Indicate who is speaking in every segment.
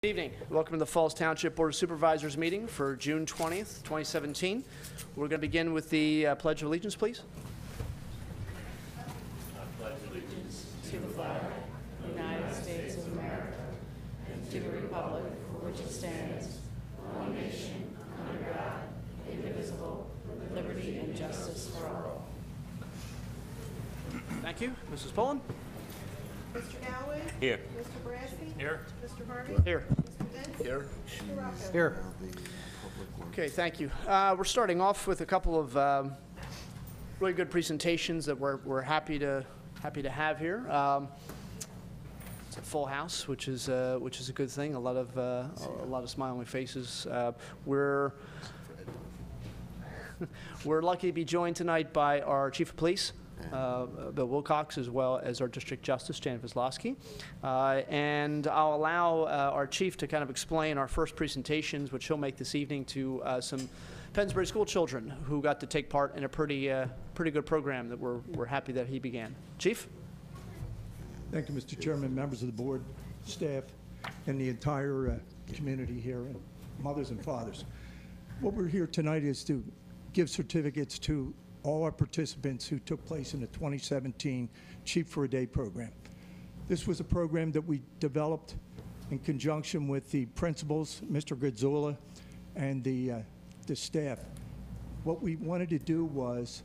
Speaker 1: Good evening. Welcome to the Falls Township Board of Supervisors meeting for June 20th, 2017. We're going to begin with the Pledge of Allegiance, please.
Speaker 2: I pledge allegiance to the flag of the United States of America and to the republic for which it stands, one nation, under God, indivisible, with liberty and justice for all.
Speaker 1: Thank you. Mrs. Pullen?
Speaker 3: Mr. Galloway?
Speaker 4: Here.
Speaker 3: Mr. Brasky?
Speaker 4: Here.
Speaker 3: Mr. Harvey?
Speaker 1: Here.
Speaker 3: Mr. Dent?
Speaker 4: Here.
Speaker 3: Mr. Rocco?
Speaker 1: Here. Okay, thank you. We're starting off with a couple of really good presentations that we're happy to have here. It's a full house, which is a good thing. A lot of smiling faces. We're lucky to be joined tonight by our Chief of Police, Bill Wilcox, as well as our District Justice, Jan Kozlowski. And I'll allow our Chief to kind of explain our first presentations, which he'll make this evening, to some Pennsbury school children who got to take part in a pretty good program that we're happy that he began. Chief?
Speaker 5: Thank you, Mr. Chairman, members of the board, staff, and the entire community here, and mothers and fathers. What we're here tonight is to give certificates to all our participants who took place in the 2017 Cheap for a Day program. This was a program that we developed in conjunction with the principals, Mr. Gazzola, and the staff. What we wanted to do was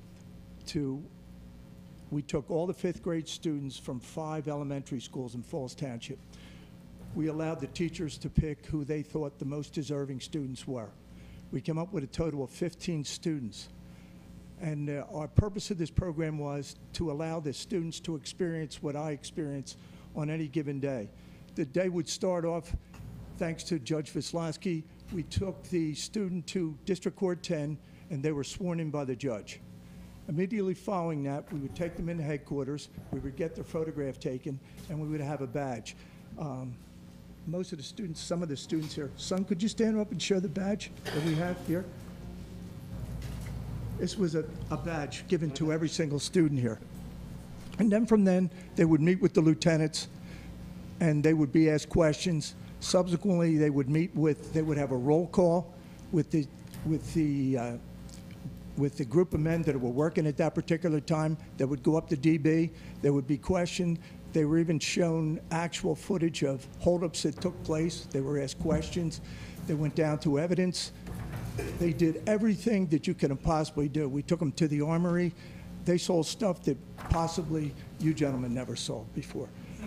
Speaker 5: we took all the fifth grade students from 5 elementary schools in Falls Township. We allowed the teachers to pick who they thought the most deserving students were. We came up with a total of 15 students. And our purpose of this program was to allow the students to experience what I experience on any given day. The day would start off, thanks to Judge Kozlowski, we took the student to District Court 10, and they were sworn in by the judge. Immediately following that, we would take them into headquarters, we would get their photograph taken, and we would have a badge. Most of the students, some of the students here, son, could you stand up and show the badge that we have here? This was a badge given to every single student here. And then from then, they would meet with the lieutenants, and they would be asked questions. Subsequently, they would have a roll call with the group of men that were working at that particular time. That would go up to DB. They would be questioned. They were even shown actual footage of holdups that took place. They were asked questions. They went down to evidence. They did everything that you could possibly do. We took them to the armory. They saw stuff that possibly you gentlemen never saw before.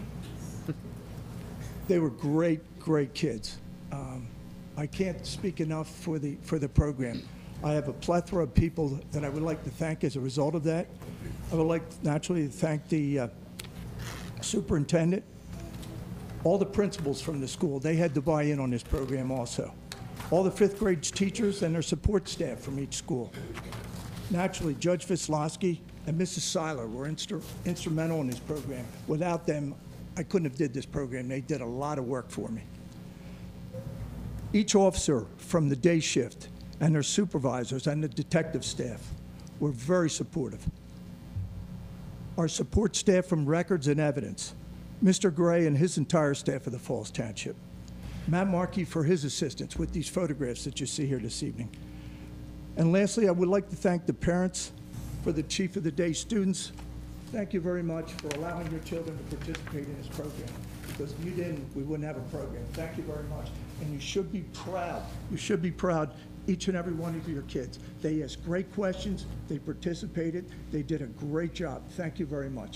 Speaker 5: They were great, great kids. I can't speak enough for the program. I have a plethora of people that I would like to thank as a result of that. I would like naturally to thank the superintendent, all the principals from the school. They had to buy in on this program also. All the fifth grade teachers and their support staff from each school. Naturally, Judge Kozlowski and Mrs. Seiler were instrumental in this program. Without them, I couldn't have did this program. They did a lot of work for me. Each officer from the day shift and their supervisors and the detective staff were very supportive. Our support staff from records and evidence, Mr. Gray and his entire staff of the Falls Township. Matt Markey for his assistance with these photographs that you see here this evening. And lastly, I would like to thank the parents for the Chief of the Day students. Thank you very much for allowing your children to participate in this program. Because if you didn't, we wouldn't have a program. Thank you very much. And you should be proud. You should be proud, each and every one of your kids. They asked great questions. They participated. They did a great job. Thank you very much.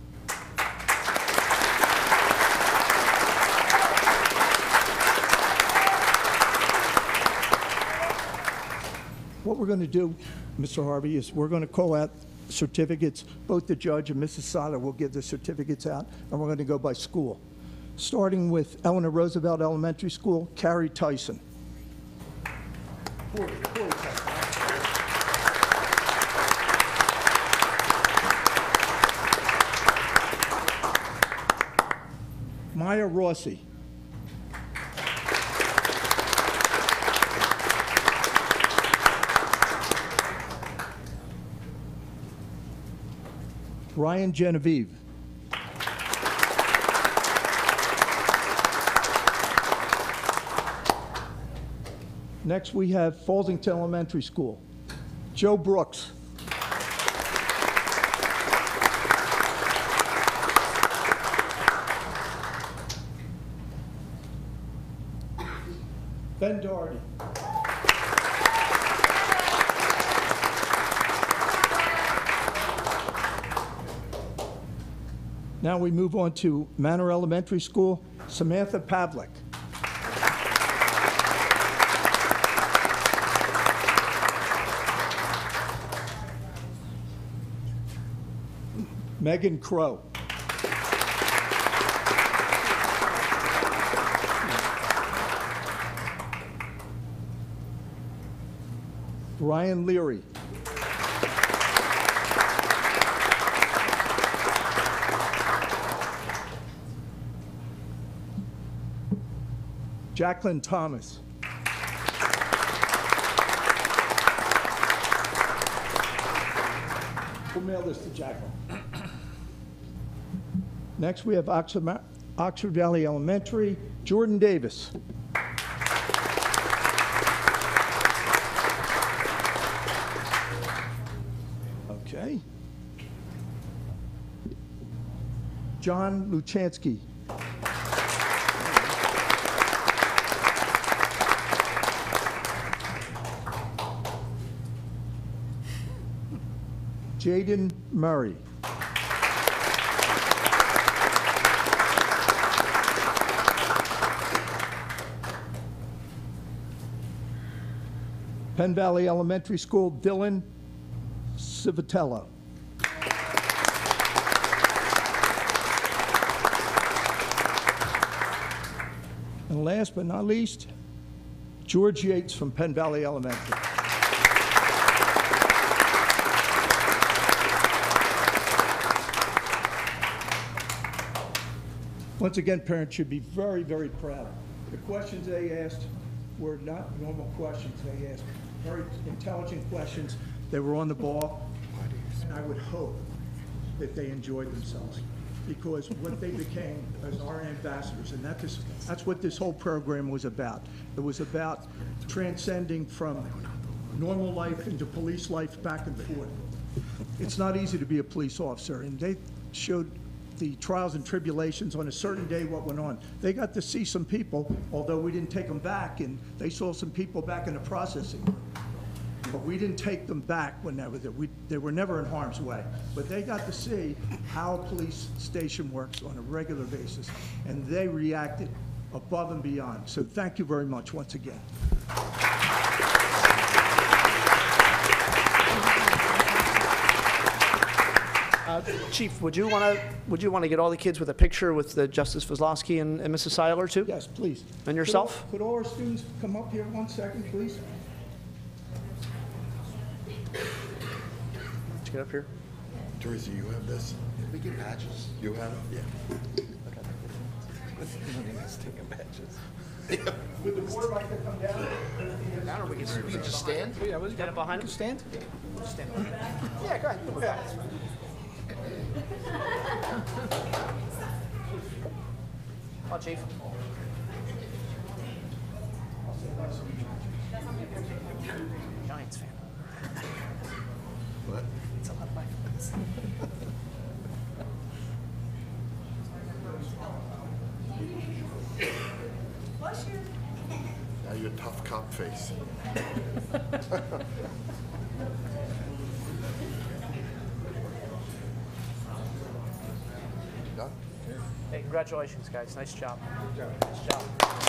Speaker 5: What we're going to do, Mr. Harvey, is we're going to call out certificates. Both the judge and Mrs. Seiler will give the certificates out, and we're going to go by school. Starting with Eleanor Roosevelt Elementary School, Carrie Tyson. Corey Tyson. Maya Rossi. Ryan Genevieve. Next, we have Fallsington Elementary School. Joe Brooks. Ben Doherty. Now we move on to Manor Elementary School, Samantha Pavlik. Megan Crow. Ryan Leary. Jacqueline Thomas. We'll mail this to Jacqueline. Next, we have Oxford Valley Elementary, Jordan Davis. Okay. John Luchansky. Jaden Murray. Penn Valley Elementary School, Dylan Civitello. And last but not least, George Yates from Penn Valley Elementary. Once again, parents should be very, very proud. The questions they asked were not normal questions. They asked very intelligent questions. They were on the ball. And I would hope that they enjoyed themselves, because what they became as our ambassadors, and that's what this whole program was about. It was about transcending from normal life into police life, back and forth. It's not easy to be a police officer, and they showed the trials and tribulations on a certain day what went on. They got to see some people, although we didn't take them back, and they saw some people back in the processing room. But we didn't take them back when they were there. They were never in harm's way. But they got to see how a police station works on a regular basis, and they reacted above and beyond. So thank you very much once again.
Speaker 1: Chief, would you want to get all the kids with a picture with Justice Kozlowski and Mrs. Seiler too?
Speaker 5: Yes, please.
Speaker 1: And yourself?
Speaker 5: Could all our students come up here 1 second, please?
Speaker 1: Let's get up here.
Speaker 4: Teresa, you have this? We get badges. You have it? Yeah. Taking badges.
Speaker 5: Would the board like to come down?
Speaker 1: Down, or we can
Speaker 4: Just stand?
Speaker 1: stand up behind him? Stand? Stand. Yeah, go ahead. Go ahead. Come on, Chief. Giants fan.
Speaker 4: What?
Speaker 1: It's a lot of my friends.
Speaker 4: Now your tough cop face. Done?
Speaker 1: Hey, congratulations, guys. Nice job. Nice job.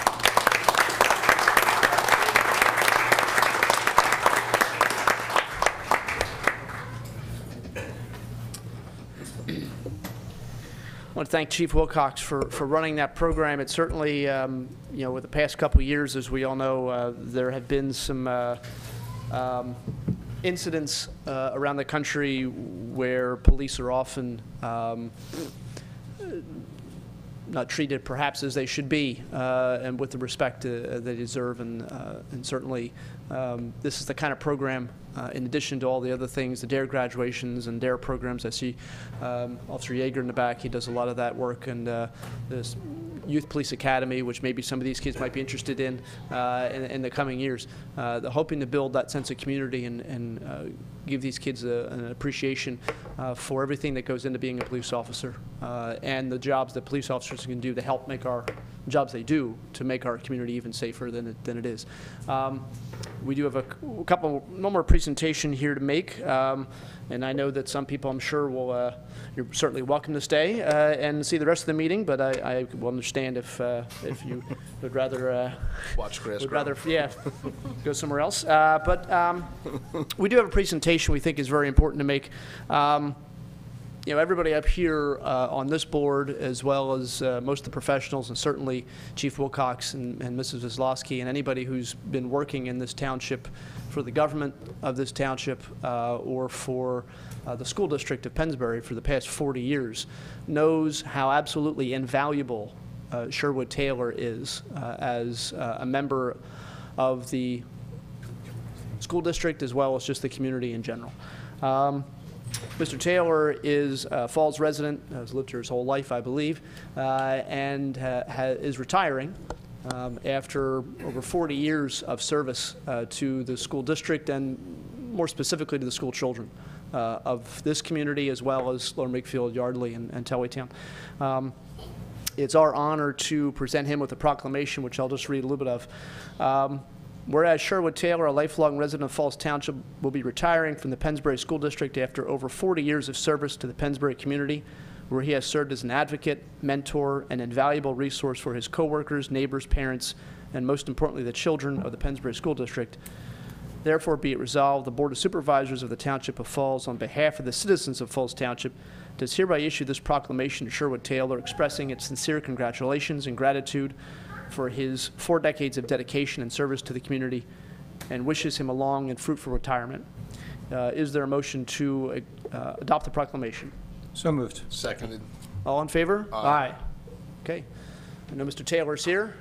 Speaker 1: I want to thank Chief Wilcox for running that program. It certainly, with the past couple of years, as we all know, there have been some incidents around the country where police are often not treated perhaps as they should be, and with the respect they deserve. And certainly, this is the kind of program, in addition to all the other things, the DARE graduations and DARE programs. I see Officer Yeager in the back. He does a lot of that work, and this Youth Police Academy, which maybe some of these kids might be interested in the coming years. Hoping to build that sense of community and give these kids an appreciation for everything that goes into being a police officer and the jobs that police officers can do to help make our jobs they do to make our community even safer than it is. We do have one more presentation here to make, and I know that some people, I'm sure, you're certainly welcome to stay and see the rest of the meeting, but I will understand if you would rather
Speaker 4: Watch grass
Speaker 1: would
Speaker 4: grow.
Speaker 1: rather go somewhere else. But we do have a presentation we think is very important to make. Everybody up here on this board, as well as most of the professionals, and certainly Chief Wilcox and Mrs. Wisloski, and anybody who's been working in this township for the government of this township or for the school district of Pennsbury for the past 40 years, knows how absolutely invaluable Sherwood Taylor is as a member of the school district as well as just the community in general. Mr. Taylor is a Falls resident, has lived here his whole life, I believe, and is retiring after over 40 years of service to the school district and more specifically to the school children of this community as well as Lower Makefield, Yardley, and Tullytown. It's our honor to present him with a proclamation, which I'll just read a little bit of. Whereas Sherwood Taylor, a lifelong resident of Falls Township, will be retiring from the Pennsbury School District after over 40 years of service to the Pennsbury community, where he has served as an advocate, mentor, and invaluable resource for his coworkers, neighbors, parents, and most importantly, the children of the Pennsbury School District. Therefore, be it resolved, the Board of Supervisors of the Township of Falls, on behalf of the citizens of Falls Township, does hereby issue this proclamation to Sherwood Taylor, expressing its sincere congratulations and gratitude for his 4 decades of dedication and service to the community, and wishes him a long and fruitful retirement. Is there a motion to adopt the proclamation?
Speaker 6: So moved.
Speaker 4: Seconded.
Speaker 1: All in favor?
Speaker 4: Aye.
Speaker 1: Okay. I know Mr. Taylor's here.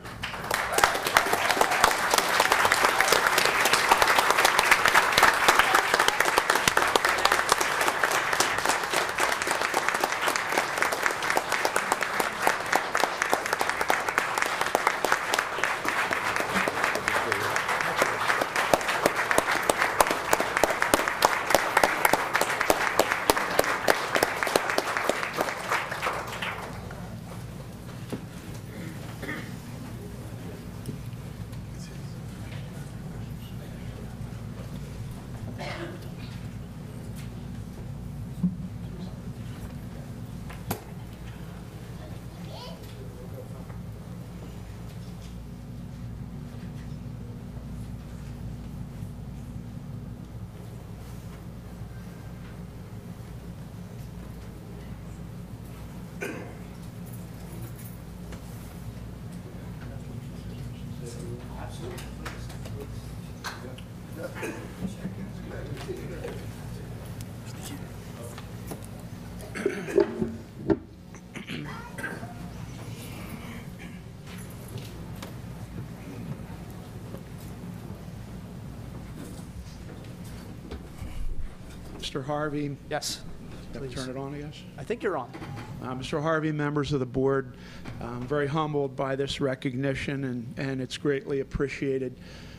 Speaker 7: Mr. Harvey,
Speaker 1: Yes.
Speaker 7: gotta turn it on, I guess.
Speaker 1: I think you're on.
Speaker 7: Mr. Harvey, members of the board, I'm very humbled by this recognition, and it's greatly appreciated.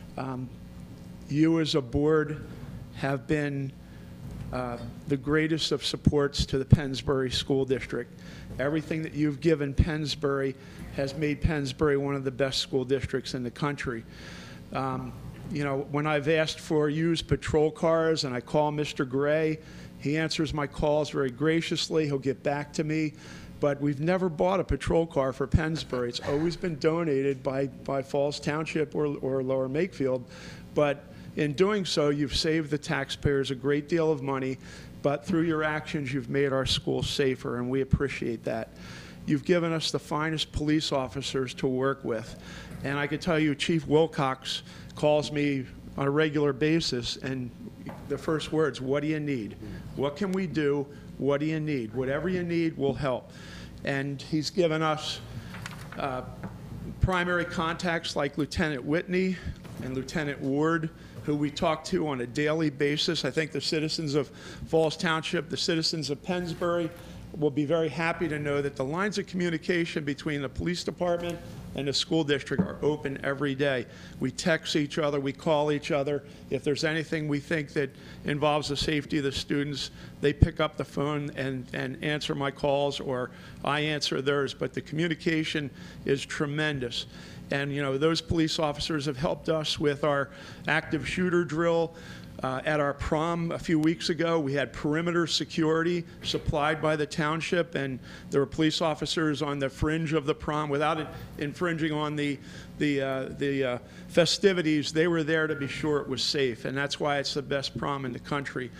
Speaker 7: You as a board have been the greatest of supports to the Pennsbury School District. Everything that you've given Pennsbury has made Pennsbury one of the best school districts in the country. You know, when I've asked for used patrol cars and I call Mr. Gray, he answers my calls very graciously. He'll get back to me. But we've never bought a patrol car for Pennsbury. It's always been donated by Falls Township or Lower Makefield. But in doing so, you've saved the taxpayers a great deal of money. But through your actions, you've made our schools safer, and we appreciate that. You've given us the finest police officers to work with. And I can tell you, Chief Wilcox calls me on a regular basis, and the first words, what do you need? What can we do? What do you need? Whatever you need, we'll help. And he's given us primary contacts like Lieutenant Whitney and Lieutenant Ward, who we talk to on a daily basis. I think the citizens of Falls Township, the citizens of Pennsbury, will be very happy to know that the lines of communication between the police department and the school district are open every day. We text each other, we call each other. If there's anything we think that involves the safety of the students, they pick up the phone and answer my calls, or I answer theirs. But the communication is tremendous. And, you know, those police officers have helped us with our active shooter drill. At our prom a few weeks ago, we had perimeter security supplied by the township, and there were police officers on the fringe of the prom without infringing on the festivities. They were there to be sure it was safe, and that's why it's the best prom in the country.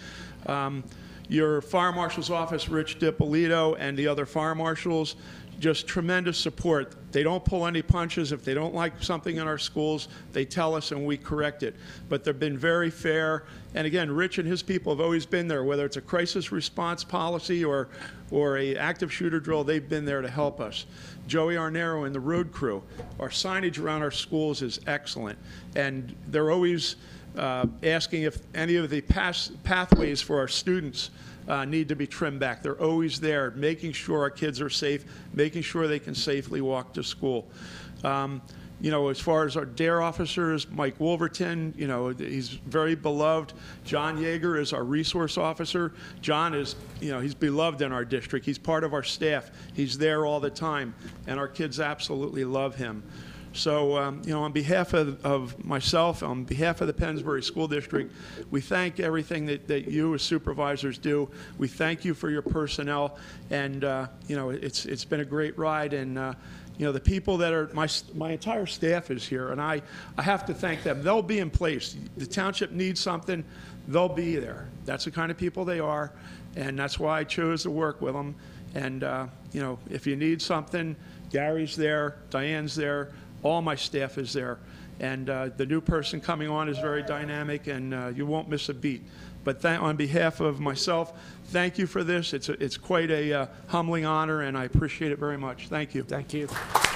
Speaker 7: Your fire marshal's office, Rich DiPolito, and the other fire marshals, just tremendous support. They don't pull any punches. If they don't like something in our schools, they tell us and we correct it. But they've been very fair. And again, Rich and his people have always been there, whether it's a crisis response policy or a active shooter drill, they've been there to help us. Joey Arnero and the road crew. Our signage around our schools is excellent. And they're always asking if any of the pathways for our students need to be trimmed back. They're always there, making sure our kids are safe, making sure they can safely walk to school. You know, as far as our DARE officers, Mike Wolverton, you know, he's very beloved. John Yeager is our resource officer. John is, you know, he's beloved in our district. He's part of our staff. He's there all the time, and our kids absolutely love him. So, you know, on behalf of myself, on behalf of the Pennsbury School District, we thank everything that you as supervisors do. We thank you for your personnel, and, you know, it's been a great ride, and, you know, the people that are, my entire staff is here, and I have to thank them. They'll be in place. The township needs something, they'll be there. That's the kind of people they are, and that's why I chose to work with them. And, you know, if you need something, Gary's there, Diane's there, all my staff is there. And the new person coming on is very dynamic, and you won't miss a beat. But on behalf of myself, thank you for this. It's quite a humbling honor, and I appreciate it very much. Thank you.
Speaker 1: Thank you.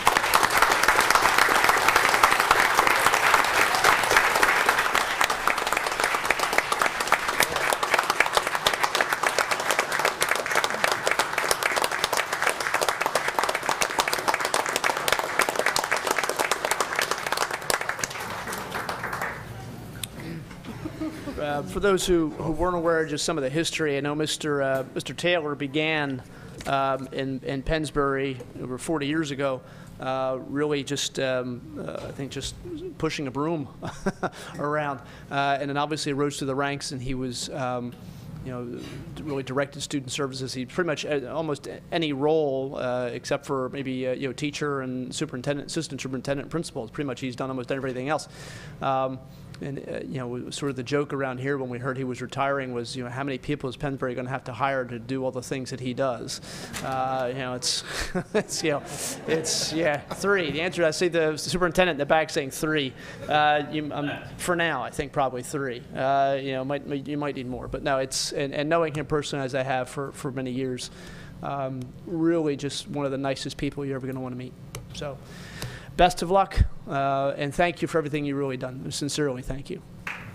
Speaker 1: For those who weren't aware of just some of the history, I know Mr. Taylor began in Pennsbury over 40 years ago, really just, I think, just pushing a broom around, and then obviously rose through the ranks, and he was, you know, really directed student services. He pretty much almost any role except for maybe you know, teacher and superintendent, assistant superintendent, and principal. Pretty much he's done almost everything else. And you know, sort of the joke around here when we heard he was retiring was, you know, how many people is Pennsbury going to have to hire to do all the things that he does? You know, it's you know, it's yeah, 3. The answer, I see the superintendent in the back saying 3. For now, I think probably 3. You know, you might need more, but no, it's and knowing him personally as I have for many years, really just one of the nicest people you're ever going to want to meet. So. Best of luck, and thank you for everything you've really done. Sincerely, thank you.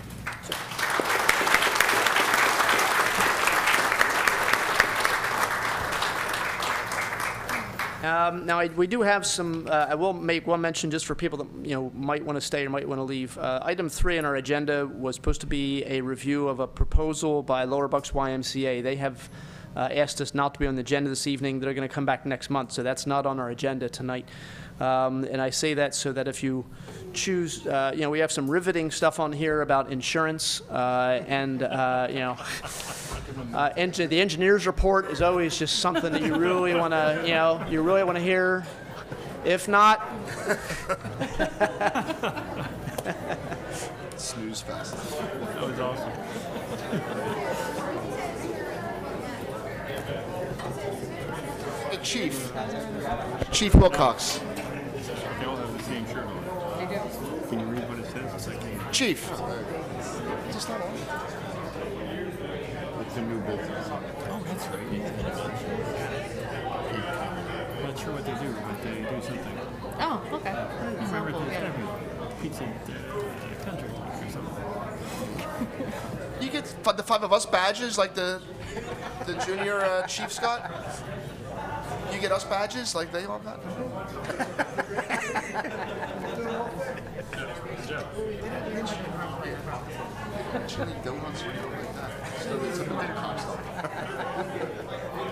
Speaker 1: Now, we do have some, I will make one mention just for people that, you know, might want to stay or might want to leave. Item 3 on our agenda was supposed to be a review of a proposal by Lower Bucks YMCA. They have asked us not to be on the agenda this evening. They're going to come back next month, so that's not on our agenda tonight. And I say that so that if you choose, you know, we have some riveting stuff on here about insurance, and, you know, the engineer's report is always just something that you really want to, you know, you really want to hear. If not,
Speaker 4: Snooze fest.
Speaker 6: That was awesome.
Speaker 4: Hey, Chief Wilcox.
Speaker 6: They all have the same shirt on. They do. Can you read what it says? It's like
Speaker 4: Chief.
Speaker 6: it's a new business. Oh, that's right. I'm not sure what they do, but they do something.
Speaker 2: Oh, okay.
Speaker 6: I remember there's gotta be a pizza contract or something.
Speaker 4: You get the 5 of us badges like the junior Chiefs got? you get us badges like they all got? Chili donuts, what do you like that? So it's a little cop stuff.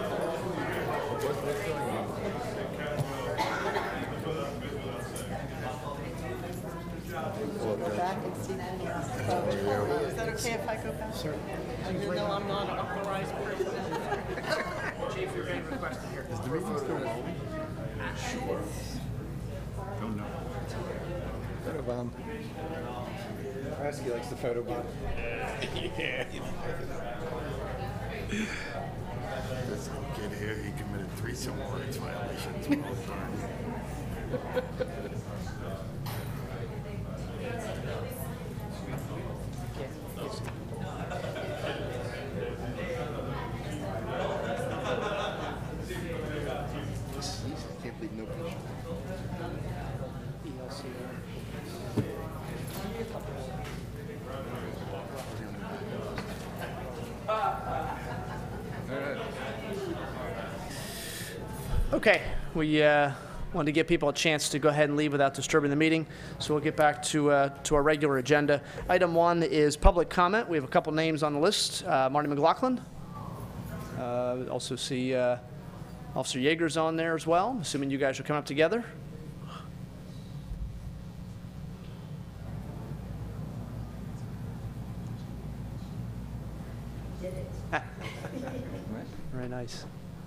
Speaker 2: Go back and see that. Is that okay if I go back? Certainly. Even though I'm not an authorized person.
Speaker 1: Chief, you're being requested here.
Speaker 4: Is the meeting still rolling?
Speaker 6: Don't know.
Speaker 8: Photo bomb. Rasky likes the photo bomb.
Speaker 4: This kid here, he committed 3 civil rights violations all the time. I can't believe no picture.
Speaker 1: Okay, we wanted to give people a chance to go ahead and leave without disturbing the meeting, so we'll get back to our regular agenda. Item 1 is public comment. We have a couple names on the list. Marty McLaughlin. Also see Officer Yeager's on there as well. I'm assuming you guys are coming up together. Very nice.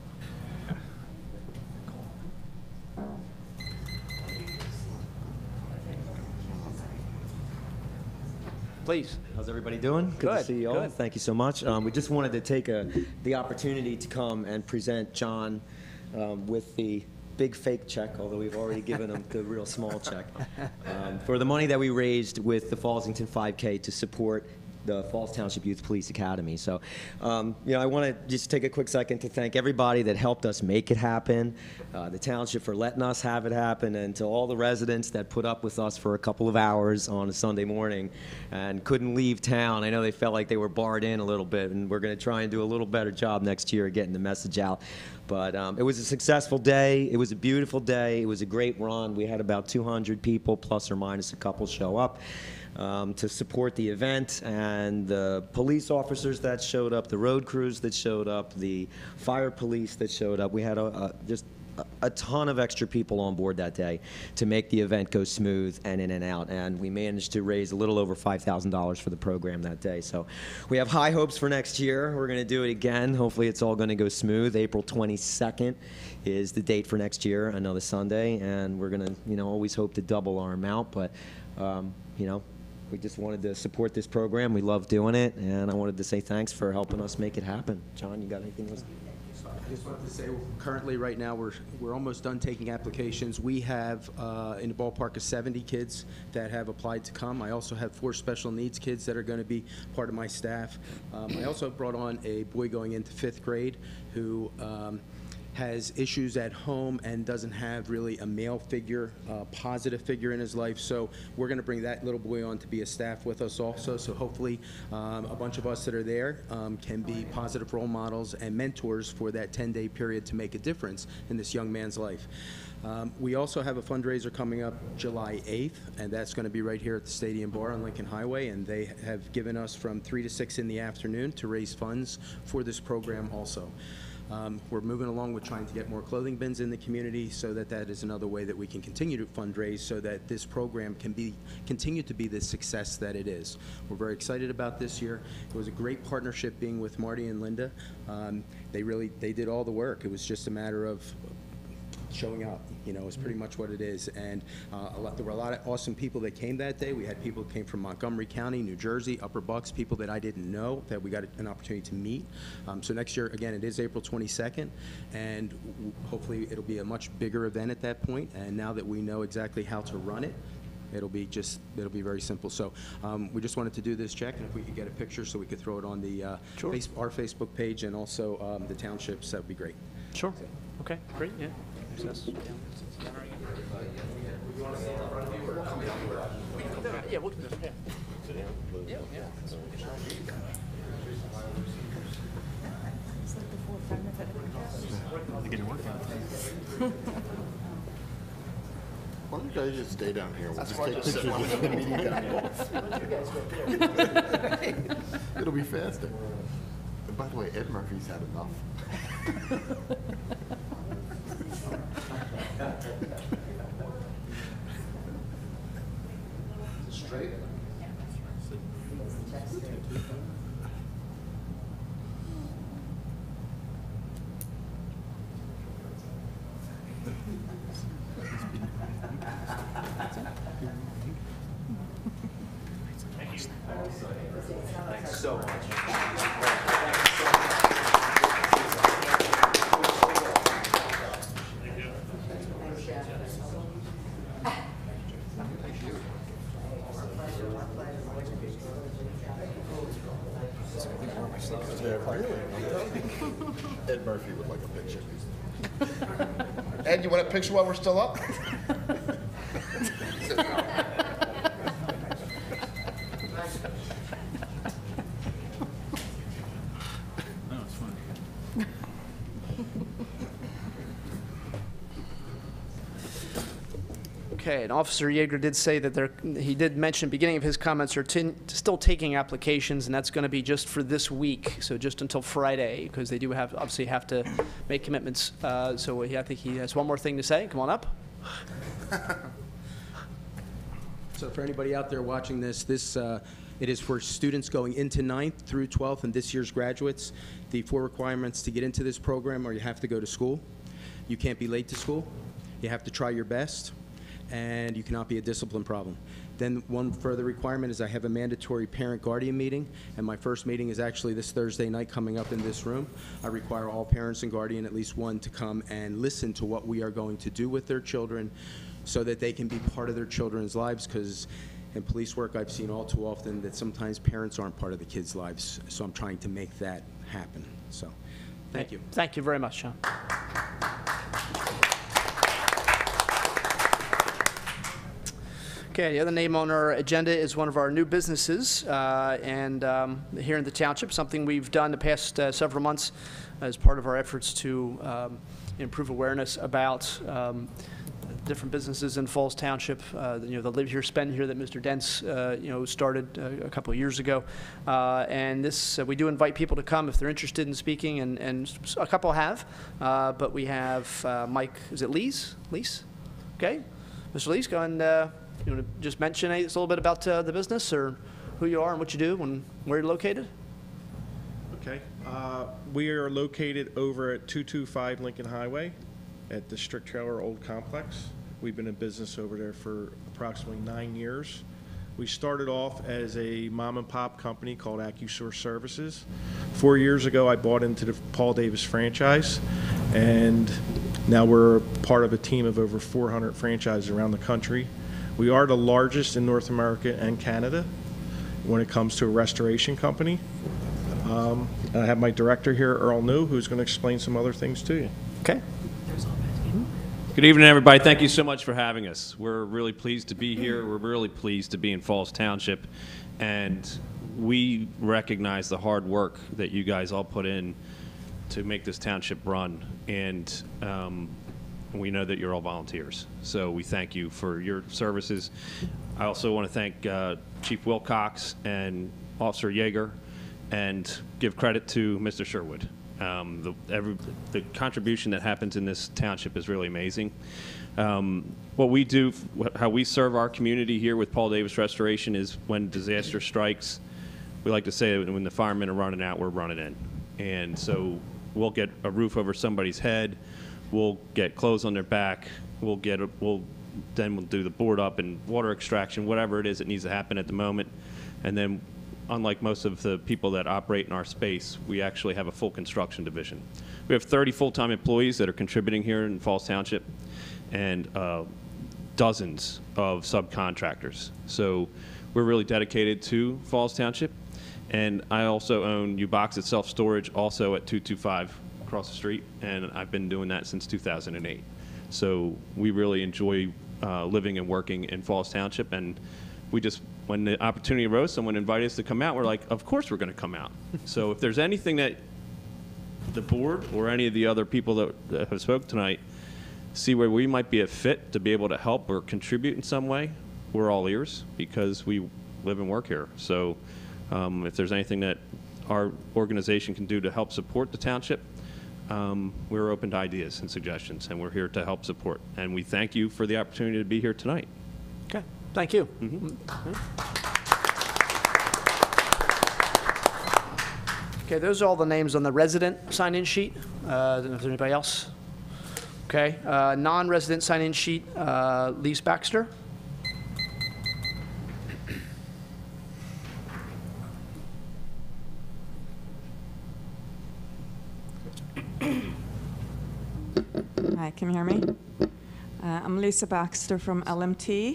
Speaker 1: Please.
Speaker 9: How's everybody doing? Good
Speaker 1: Good,
Speaker 9: to see you all.
Speaker 1: good.
Speaker 9: Thank you so much. We just wanted to take the opportunity to come and present John with the big fake check, although we've already given him the real small check, for the money that we raised with the Fallsington 5K to support the Falls Township Youth Police Academy. So, I want to just take a quick second to thank everybody that helped us make it happen, the township for letting us have it happen, and to all the residents that put up with us for a couple of hours on a Sunday morning and couldn't leave town. I know they felt like they were barred in a little bit, and we're going to try and do a little better job next year of getting the message out. But it was a successful day. It was a beautiful day. It was a great run. We had about 200 people, plus or minus a couple, show up to support the event, and the police officers that showed up, the road crews that showed up, the fire police that showed up. We had just a ton of extra people on board that day to make the event go smooth and in and out, and we managed to raise a little over $5,000 for the program that day. So we have high hopes for next year. We're going to do it again. Hopefully it's all going to go smooth. April 22nd is the date for next year, another Sunday, and we're going to, always hope to double our amount, but, we just wanted to support this program. We love doing it, and I wanted to say thanks for helping us make it happen. John, you got anything else?
Speaker 7: I just wanted to say, currently, right now, we're almost done taking applications. We have in the ballpark of 70 kids that have applied to come. I also have 4 special needs kids that are going to be part of my staff. I also brought on a boy going into 5th grade who has issues at home and doesn't have really a male figure, positive figure in his life. So we're going to bring that little boy on to be a staff with us also. So hopefully a bunch of us that are there can be positive role models and mentors for that 10-day period to make a difference in this young man's life. We also have a fundraiser coming up July 8th, and that's going to be right here at the Stadium Bar on Lincoln Highway, and they have given us from 3 to 6 in the afternoon to raise funds for this program also. We're moving along with trying to get more clothing bins in the community, so that is another way that we can continue to fundraise so that this program can continue to be the success that it is. We're very excited about this year. It was a great partnership being with Marty and Linda. They did all the work. It was just a matter of showing up, is pretty much what it is. And there were a lot of awesome people that came that day. We had people who came from Montgomery County, New Jersey, Upper Bucks, people that I didn't know that we got an opportunity to meet. So next year, again, it is April 22nd, and hopefully it'll be a much bigger event at that point. And now that we know exactly how to run it, it'll be very simple. So we just wanted to do this check, and if we could get a picture so we could throw it on the
Speaker 1: Sure.
Speaker 7: our Facebook page and also the townships, that would be great.
Speaker 1: Sure. Okay, great, yeah. Yeah, we'll do this, yeah.
Speaker 2: It's like the fourth time I've had a breakout.
Speaker 6: To get your workout.
Speaker 4: Why don't you guys just stay down here? We'll just take pictures of the meeting down here. It'll be faster. And by the way, Ed Murphy's had enough. Straight? Ed Murphy would like a picture. Ed, you want a picture while we're still up?
Speaker 6: No, it's fun.
Speaker 1: Okay, and Officer Yeager did say that he did mention, beginning of his comments, are still taking applications, and that's going to be just for this week, so just until Friday, because they do obviously have to make commitments. So I think he has one more thing to say. Come on up.
Speaker 10: So for anybody out there watching this, it is for students going into 9th through 12th and this year's graduates. The 4 requirements to get into this program are you have to go to school, you can't be late to school, you have to try your best, and you cannot be a discipline problem. Then one further requirement is I have a mandatory parent-guardian meeting, and my first meeting is actually this Thursday night coming up in this room. I require all parents and guardian, at least one, to come and listen to what we are going to do with their children so that they can be part of their children's lives, because in police work I've seen all too often that sometimes parents aren't part of the kids' lives, so I'm trying to make that happen. So, thank you.
Speaker 1: Thank you very much, John. Okay, the other name on our agenda is one of our new businesses, and here in the township, something we've done the past several months as part of our efforts to improve awareness about different businesses in Falls Township, the Live Here, Spend Here that Mr. Dents, started a couple of years ago. And this, we do invite people to come if they're interested in speaking, and a couple have, but we have Mike, is it Lees? Lees? Okay. Mr. Lees, go and you want to just mention a little bit about the business, or who you are and what you do and where you're located?
Speaker 11: Okay. We are located over at 225 Lincoln Highway at the Strict Trailer Old Complex. We've been in business over there for approximately 9 years. We started off as a mom and pop company called AccuSource Services. 4 years ago, I bought into the Paul Davis franchise, and now we're part of a team of over 400 franchises around the country. We are the largest in North America and Canada when it comes to a restoration company. I have my director here, Earl New, who's going to explain some other things to you.
Speaker 1: Okay.
Speaker 12: Good evening, everybody. Thank you so much for having us. We're really pleased to be here. We're really pleased to be in Falls Township, and we recognize the hard work that you guys all put in to make this township run, and we know that you're all volunteers. So we thank you for your services. I also want to thank Chief Wilcox and Officer Yeager, and give credit to Mr. Sherwood. The contribution that happens in this township is really amazing. What we do, how we serve our community here with Paul Davis Restoration is when disaster strikes, we like to say that when the firemen are running out, we're running in. And so we'll get a roof over somebody's head, we'll get clothes on their back, then we'll do the board up and water extraction, whatever it is that needs to happen at the moment. And then, unlike most of the people that operate in our space, we actually have a full construction division. We have 30 full-time employees that are contributing here in Falls Township, and dozens of subcontractors. So we're really dedicated to Falls Township. And I also own U-Box Self-Storage, also at 225 across the street, and I've been doing that since 2008. So we really enjoy living and working in Falls Township, and we just, when the opportunity arose, someone invited us to come out, we're like, of course we're going to come out. So if there's anything that the board or any of the other people that have spoke tonight see where we might be a fit to be able to help or contribute in some way, we're all ears because we live and work here. So if there's anything that our organization can do to help support the township, we're open to ideas and suggestions, and we're here to help support. And we thank you for the opportunity to be here tonight.
Speaker 1: Okay, thank you. Okay, those are all the names on the resident sign-in sheet. I don't know if there's anybody else. Okay, non-resident sign-in sheet, Lise Baxter.
Speaker 13: Hi, can you hear me? I'm Lisa Baxter from LMT.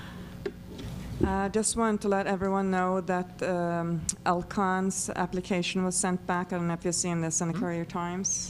Speaker 13: Just want to let everyone know that Alcon's application was sent back. I don't know if you've seen this in the Courier Times.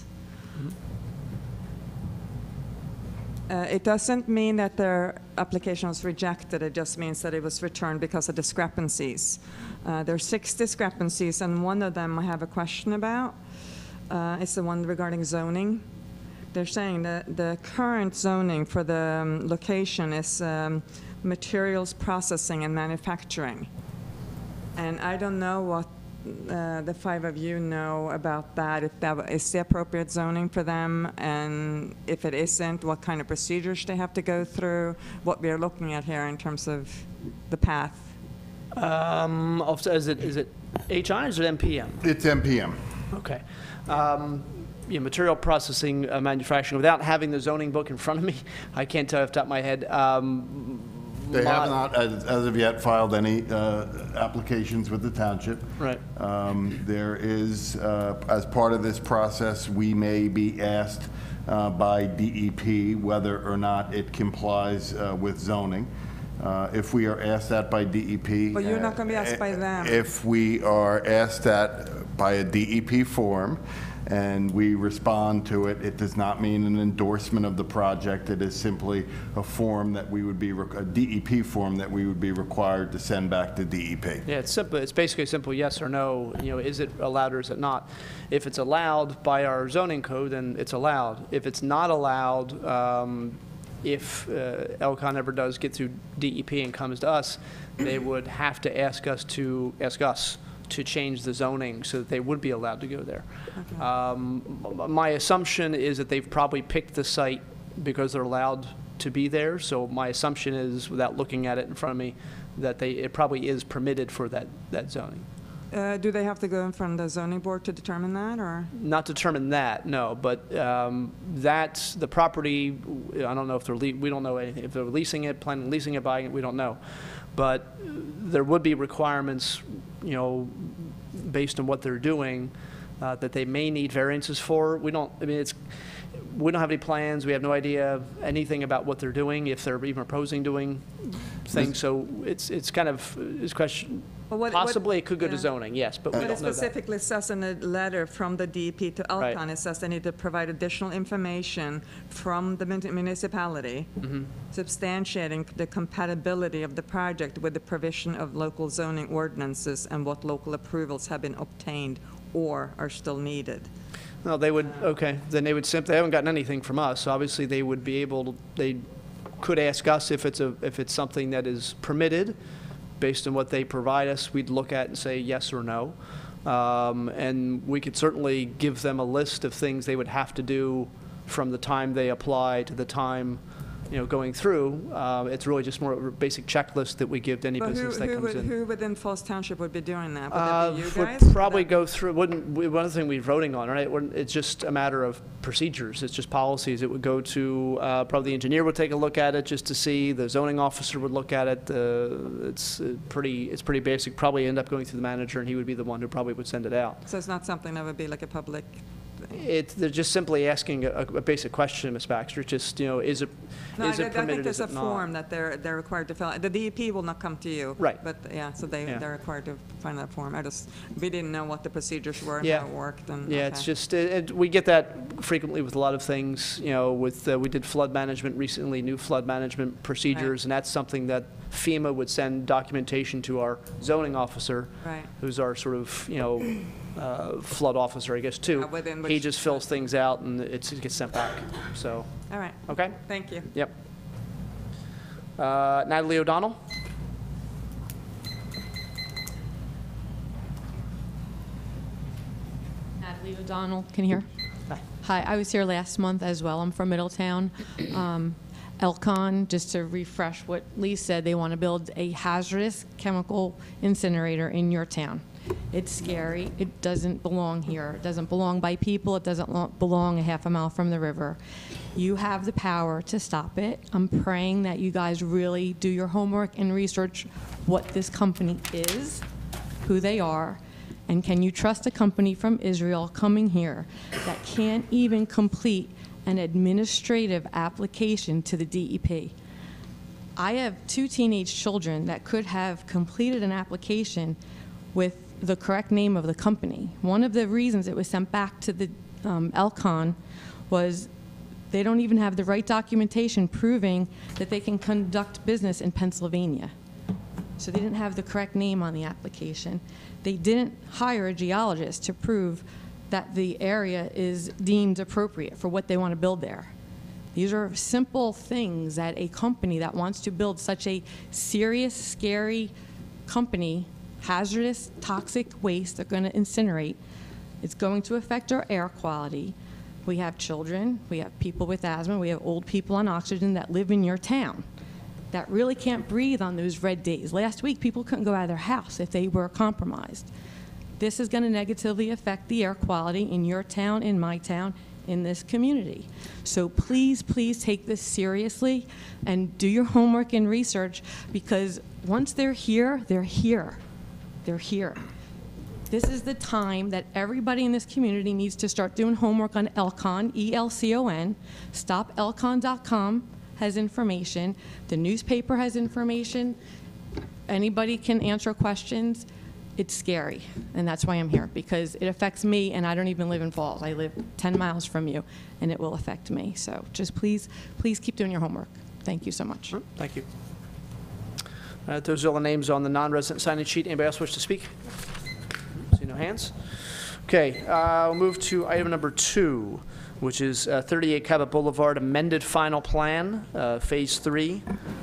Speaker 13: It doesn't mean that their application was rejected. It just means that it was returned because of discrepancies. There are 6 discrepancies, and one of them I have a question about. It's the one regarding zoning. They're saying that the current zoning for the location is materials processing and manufacturing. And I don't know what the 5 of you know about that, if that is the appropriate zoning for them, and if it isn't, what kind of procedures they have to go through, what we're looking at here in terms of the path.
Speaker 1: Is it HI or is it MPM?
Speaker 4: It's MPM.
Speaker 1: Okay. Material processing, manufacturing, without having the zoning book in front of me, I can't tell off the top of my head.
Speaker 4: They have not, as of yet, filed any applications with the township.
Speaker 1: Right.
Speaker 4: There is, as part of this process, we may be asked by DEP whether or not it complies with zoning. If we are asked that by DEP.
Speaker 13: But you're not going to be asked by them.
Speaker 4: If we are asked that by a DEP form, and we respond to it, it does not mean an endorsement of the project. It is simply a form that we would be, a DEP form that we would be required to send back to DEP.
Speaker 1: Yeah, it's simple. It's basically a simple yes or no. Is it allowed or is it not? If it's allowed by our zoning code, then it's allowed. If it's not allowed, if Elcon ever does get through DEP and comes to us, they would have to ask us to change the zoning so that they would be allowed to go there. Okay. My assumption is that they've probably picked the site because they're allowed to be there. So my assumption is, without looking at it in front of me, that it probably is permitted for that zoning.
Speaker 13: Do they have to go in front of the zoning board to determine that, or?
Speaker 1: Not determine that, no. But that's the property. I don't know if we don't know anything. If they're leasing it, planning on leasing it, buying it, we don't know. But there would be requirements, based on what they're doing, that they may need variances for. We don't have any plans. We have no idea anything about what they're doing, if they're even proposing doing things. So it's kind of this question. Possibly it could go to zoning, yes, but we don't know that.
Speaker 13: But it specifically says in a letter from the DEP to Elcon, it says they need to provide additional information from the municipality substantiating the compatibility of the project with the provision of local zoning ordinances and what local approvals have been obtained or are still needed.
Speaker 1: No, they would, okay, then they would simply, they haven't gotten anything from us, so obviously they would be able to, they could ask us if it's something that is permitted. Based on what they provide us, we'd look at and say yes or no. And we could certainly give them a list of things they would have to do from the time they apply to the time, going through. It's really just more of a basic checklist that we give to any business that comes in.
Speaker 13: Who within Falls Township would be doing that? Would that be you guys?
Speaker 1: Would probably go through, one other thing we're voting on, right? It's just a matter of procedures. It's just policies. It would go to, probably the engineer would take a look at it just to see, the zoning officer would look at it. It's pretty basic. Probably end up going through the manager, and he would be the one who probably would send it out.
Speaker 13: So it's not something that would be like a public
Speaker 1: They're just simply asking a basic question, Ms. Baxter. Just, is it permitted?
Speaker 13: I think there's a form that they're required to fill out. The DEP will not come to you.
Speaker 1: Right.
Speaker 13: But yeah, so they're required to find that form. We didn't know what the procedures were and how it worked. And,
Speaker 1: yeah, it's just, we get that frequently with a lot of things, we did flood management recently, new flood management procedures, and that's something that FEMA would send documentation to our zoning officer,
Speaker 13: Right.
Speaker 1: who's our sort of, flood officer, I guess, too.
Speaker 13: Yeah, within
Speaker 1: He
Speaker 13: which-
Speaker 1: just fills things out and it gets sent back, so,
Speaker 13: All right.
Speaker 1: okay?
Speaker 13: Thank you.
Speaker 1: Yep. Natalie O'Donnell?
Speaker 14: Natalie O'Donnell, can you hear? Hi, I was here last month as well. I'm from Middletown. Elcon, just to refresh what Lee said, they want to build a hazardous chemical incinerator in your town. It's scary. It doesn't belong here. It doesn't belong by people. It doesn't belong a half a mile from the river. You have the power to stop it. I'm praying that you guys really do your homework and research what this company is, who they are, and can you trust a company from Israel coming here that can't even complete an administrative application to the DEP? I have 2 teenage children that could have completed an application with the correct name of the company. One of the reasons it was sent back to the Elcon was they don't even have the right documentation proving that they can conduct business in Pennsylvania. So they didn't have the correct name on the application. They didn't hire a geologist to prove that the area is deemed appropriate for what they want to build there. These are simple things that a company that wants to build such a serious, scary company, hazardous, toxic waste they're going to incinerate, it's going to affect our air quality. We have children, we have people with asthma, we have old people on oxygen that live in your town that really can't breathe on those red days. Last week, people couldn't go out of their house if they were compromised. This is going to negatively affect the air quality in your town, in my town, in this community. So please, please take this seriously and do your homework and research, because once they're here, they're here. They're here. This is the time that everybody in this community needs to start doing homework on Elcon, E-L-C-O-N. StopElcon.com has information. The newspaper has information. Anybody can answer questions. It's scary, and that's why I'm here, because it affects me, and I don't even live in Falls. I live 10 miles from you, and it will affect me. So just please, please keep doing your homework. Thank you so much.
Speaker 1: Thank you. Those are all the names on the non-resident sign-in sheet. Anybody else wish to speak? See no hands. Okay, we'll move to item number 2, which is 38 Cabot Boulevard, amended final plan, Phase 3.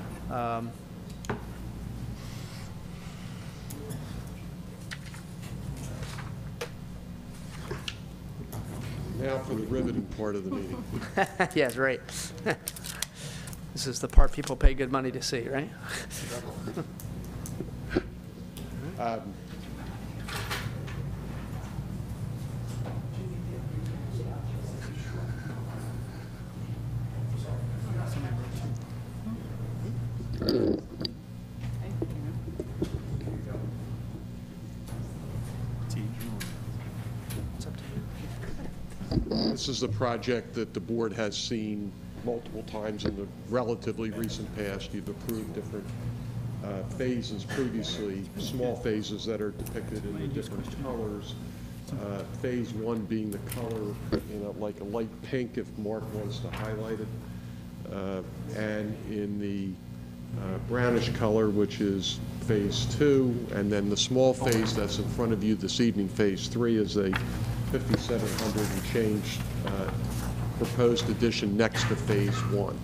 Speaker 15: Now for the riveting part of the meeting.
Speaker 1: Yes, right. This is the part people pay good money to see, right?
Speaker 15: This is a project that the board has seen multiple times in the relatively recent past. You've approved different phases previously, small phases that are depicted in the different colors. Phase 1 being the color, like a light pink if Mark wants to highlight it, and in the brownish color, which is Phase 2, and then the small phase that's in front of you this evening, Phase 3, is a 5,700 and change proposed addition next to Phase 1.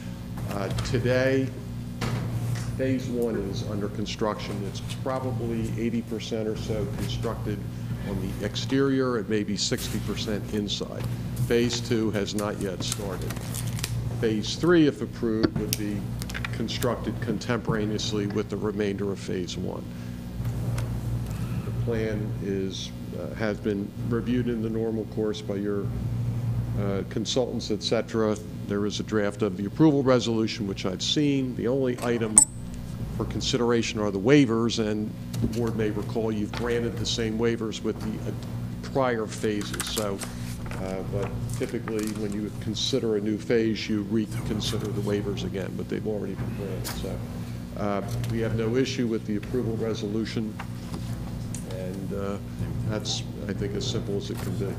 Speaker 15: Today, Phase 1 is under construction. It's probably 80% or so constructed on the exterior and maybe 60% inside. Phase 2 has not yet started. Phase 3, if approved, would be constructed contemporaneously with the remainder of Phase 1. The plan is has been reviewed in the normal course by your consultants, et cetera. There is a draft of the approval resolution, which I've seen. The only item for consideration are the waivers, and the board may recall you've granted the same waivers with the prior phases. So, but typically when you consider a new phase, you reconsider the waivers again, but they've already been granted. So we have no issue with the approval resolution, and that's, I think, as simple as it can be.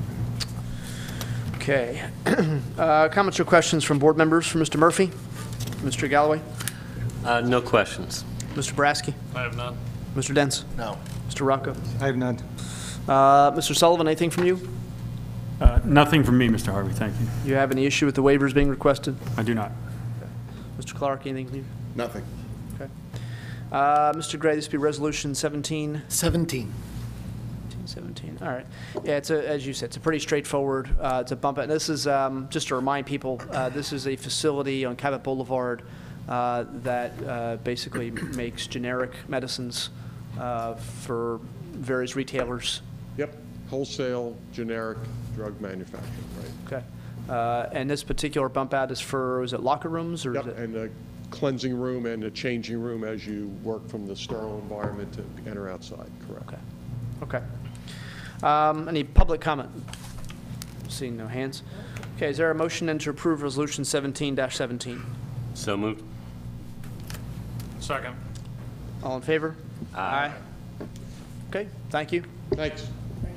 Speaker 1: Okay. Comments or questions from board members for Mr. Murphy? Mr. Galloway?
Speaker 16: No questions.
Speaker 1: Mr. Boraski?
Speaker 6: I have none.
Speaker 1: Mr. Dents?
Speaker 8: No.
Speaker 1: Mr. Rocco?
Speaker 8: I have none.
Speaker 1: Mr. Sullivan, anything from you?
Speaker 6: Nothing from me, Mr. Harvey, thank you.
Speaker 1: You have any issue with the waivers being requested?
Speaker 6: I do not.
Speaker 1: Mr. Clark, anything from you?
Speaker 4: Nothing.
Speaker 1: Okay. Mr. Gray, this will be Resolution 17?
Speaker 17: 17.
Speaker 1: 17, all right. Yeah, it's a, as you said, it's a pretty straightforward, it's a bump out. This is, just to remind people, this is a facility on Cabot Boulevard that basically makes generic medicines for various retailers.
Speaker 15: Yep, wholesale, generic drug manufacturing, right?
Speaker 1: Okay. And this particular bump out is for, is it locker rooms or is
Speaker 15: Yep,
Speaker 1: it?
Speaker 15: and a cleansing room and a changing room as you work from the sterile environment to enter outside, correct?
Speaker 1: Okay. Okay. Any public comment? Seeing no hands. Okay, is there a motion then to approve Resolution 17-17?
Speaker 16: So moved.
Speaker 6: Second.
Speaker 1: All in favor? Aye. Okay, thank you.
Speaker 15: Thanks.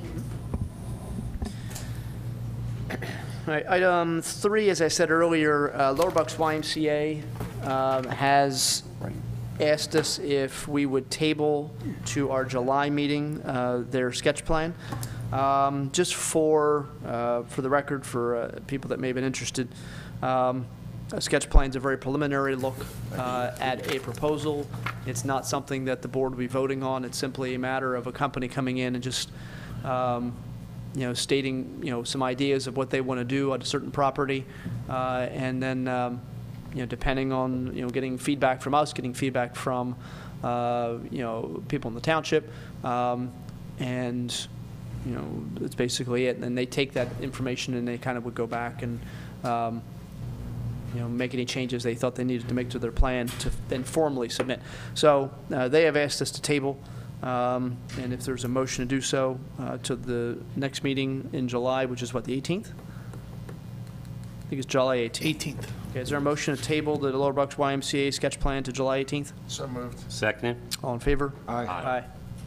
Speaker 1: All right, item 3, as I said earlier, Lower Bucks YMCA has asked us if we would table to our July meeting their sketch plan. Just for the record, for people that may have been interested, a sketch plan is a very preliminary look at a proposal. It's not something that the board will be voting on. It's simply a matter of a company coming in and just stating, some ideas of what they want to do on a certain property, and then, depending on, getting feedback from us, getting feedback from, people in the township, and, it's basically it. And then they take that information and they kind of would go back and, make any changes they thought they needed to make to their plan to then formally submit. So they have asked us to table. And if there's a motion to do so to the next meeting in July, which is what, the 18th? I think it's July 18th.
Speaker 17: 18th.
Speaker 1: Okay, is there a motion to table the Lower Bucks YMCA sketch plan to July 18th?
Speaker 8: So moved.
Speaker 16: Seconded.
Speaker 1: All in favor?
Speaker 8: Aye.
Speaker 1: Aye.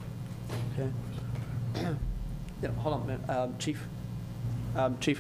Speaker 1: Okay. Yeah, hold on a minute. Chief? Chief?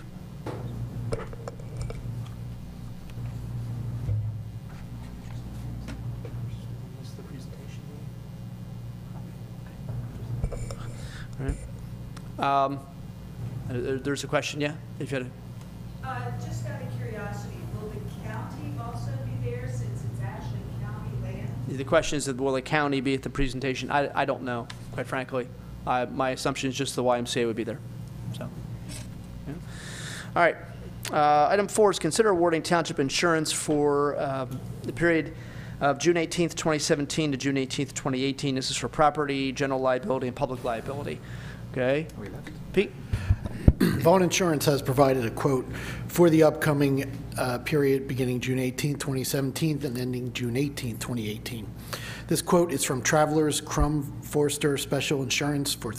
Speaker 1: All right. There's a question, yeah? If you had
Speaker 3: Just out of curiosity, will the county also be there since it's actually county land?
Speaker 1: the question is, will the county be at the presentation? I don't know, quite frankly. My assumption is just the YMCA would be there. So, yeah. All right. Item 4 is consider awarding township insurance for the period of June 18th, 2017 to June 18th, 2018. This is for property, general liability, and public liability. Okay. Pete?
Speaker 17: Vaughn Insurance has provided a quote for the upcoming period beginning June 18, 2017 and ending June 18, 2018. This quote is from Travelers Crum Forster Special Insurance for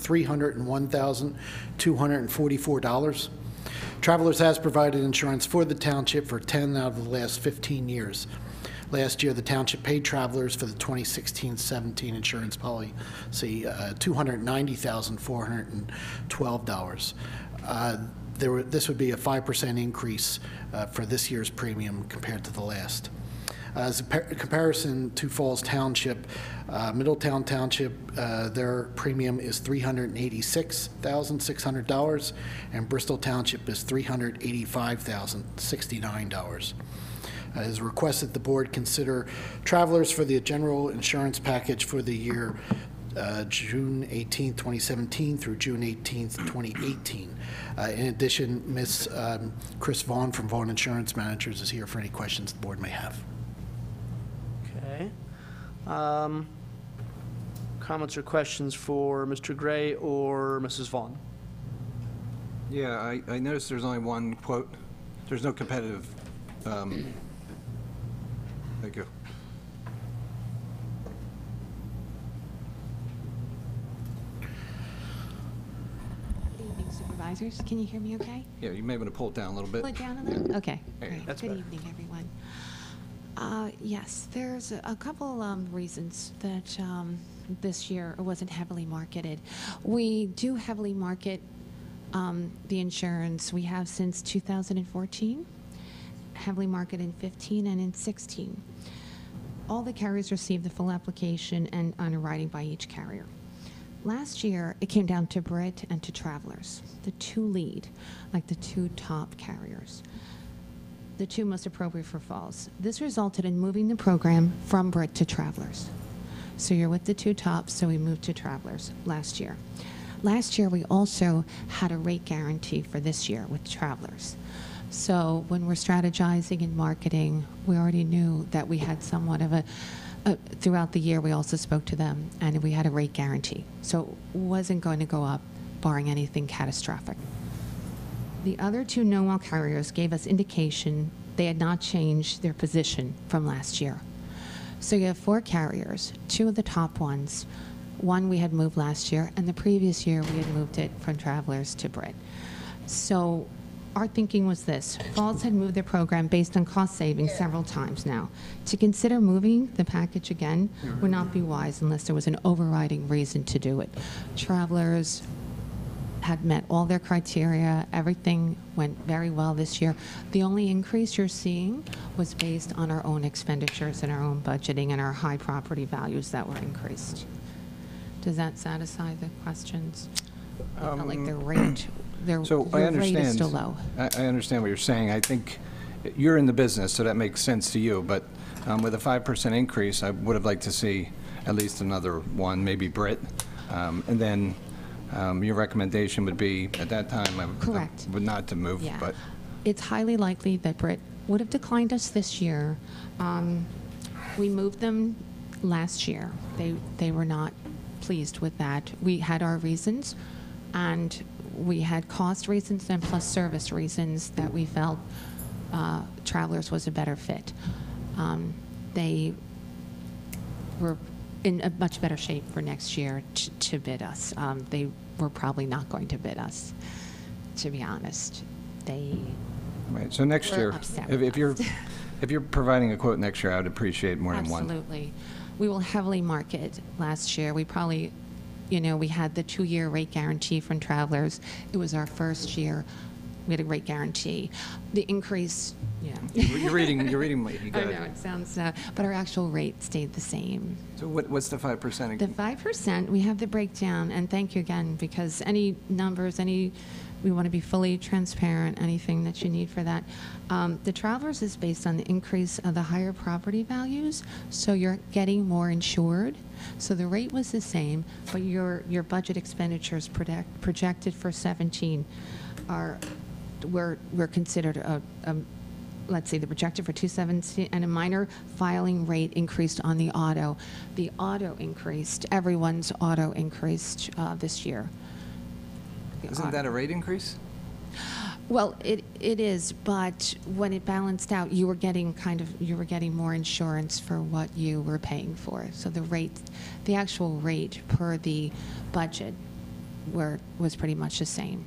Speaker 17: $301,244. Travelers has provided insurance for the township for 10 out of the last 15 years. Last year, the township paid Travelers for the 2016-17 insurance policy $290,412. This would be a 5% increase for this year's premium compared to the last. As a comparison to Falls Township, Middletown Township, their premium is $386,600, and Bristol Township is $385,069. It is requested the board consider Travelers for the general insurance package for the year June 18, 2017 through June 18, 2018. In addition, Ms. Chris Vaughn from Vaughn Insurance Managers is here for any questions the board may have.
Speaker 1: Okay. Comments or questions for Mr. Gray or Mrs. Vaughn?
Speaker 8: Yeah, I noticed there's only one quote. There's no competitive. Thank you.
Speaker 18: Good evening, supervisors. Can you hear me okay?
Speaker 8: Yeah, you may want to pull it down a little bit.
Speaker 18: Pull it down a little? Okay.
Speaker 8: There.
Speaker 18: Great.
Speaker 8: That's
Speaker 18: Good
Speaker 8: better.
Speaker 18: evening, everyone. Yes, there's a couple reasons that this year wasn't heavily marketed. We do heavily market the insurance. We have since 2014. heavily marketed in 15 and in 16. All the carriers received the full application and underwriting by each carrier. Last year, it came down to Brit and to Travelers, the two lead, like the two top carriers, the two most appropriate for falls. This resulted in moving the program from Brit to Travelers. So you're with the two tops, so we moved to Travelers last year. Last year, we also had a rate guarantee for this year with Travelers. So when we're strategizing in marketing, we already knew that we had somewhat of a throughout the year, we also spoke to them, and we had a rate guarantee. So it wasn't going to go up, barring anything catastrophic. The other two no-wall carriers gave us indication they had not changed their position from last year. So you have 4 carriers, 2 of the top ones. One we had moved last year, and the previous year we had moved it from Travelers to Brit. So our thinking was this. Falls had moved their program based on cost savings several times now. To consider moving the package again would not be wise unless there was an overriding reason to do it. Travelers had met all their criteria. Everything went very well this year. The only increase you're seeing was based on our own expenditures and our own budgeting and our high property values that were increased. Does that satisfy the questions? I felt like the rate,
Speaker 8: So I
Speaker 18: your
Speaker 8: understand.
Speaker 18: rate is still low.
Speaker 8: I understand what you're saying. I think you're in the business, so that makes sense to you. But with a 5% increase, I would have liked to see at least another one, maybe Brit. And then your recommendation would be, at that time,
Speaker 18: Correct.
Speaker 8: would not to move.
Speaker 18: Yeah.
Speaker 8: But
Speaker 18: It's highly likely that Brit would have declined us this year. We moved them last year. They were not pleased with that. We had our reasons, and we had cost reasons and plus service reasons that we felt Travelers was a better fit. They were in a much better shape for next year to bid us. They were probably not going to bid us, to be honest.
Speaker 8: right. So next
Speaker 18: were
Speaker 8: year,
Speaker 18: upset
Speaker 8: if
Speaker 18: with us.
Speaker 8: if you're providing a quote next year, I would appreciate more than one.
Speaker 18: Absolutely. We will heavily market last year. We probably, we had the 2-year rate guarantee from Travelers. It was our first year. We had a rate guarantee. The increase,
Speaker 8: You're reading late. You
Speaker 18: I
Speaker 8: got
Speaker 18: know, it sounds, but our actual rate stayed the same.
Speaker 8: So what's the 5%?
Speaker 18: The 5%, we have the breakdown, and thank you again, because any numbers, we want to be fully transparent, anything that you need for that. The Travelers is based on the increase of the higher property values, so you're getting more insured. So the rate was the same, but your budget expenditures projected for 17 were considered let's see, the projected for 217 and a minor filing rate increased on the auto. The auto increased, everyone's auto increased this year.
Speaker 8: Isn't that a rate increase?
Speaker 18: Well, it is, but when it balanced out, you were getting more insurance for what you were paying for. So the actual rate per the budget was pretty much the same.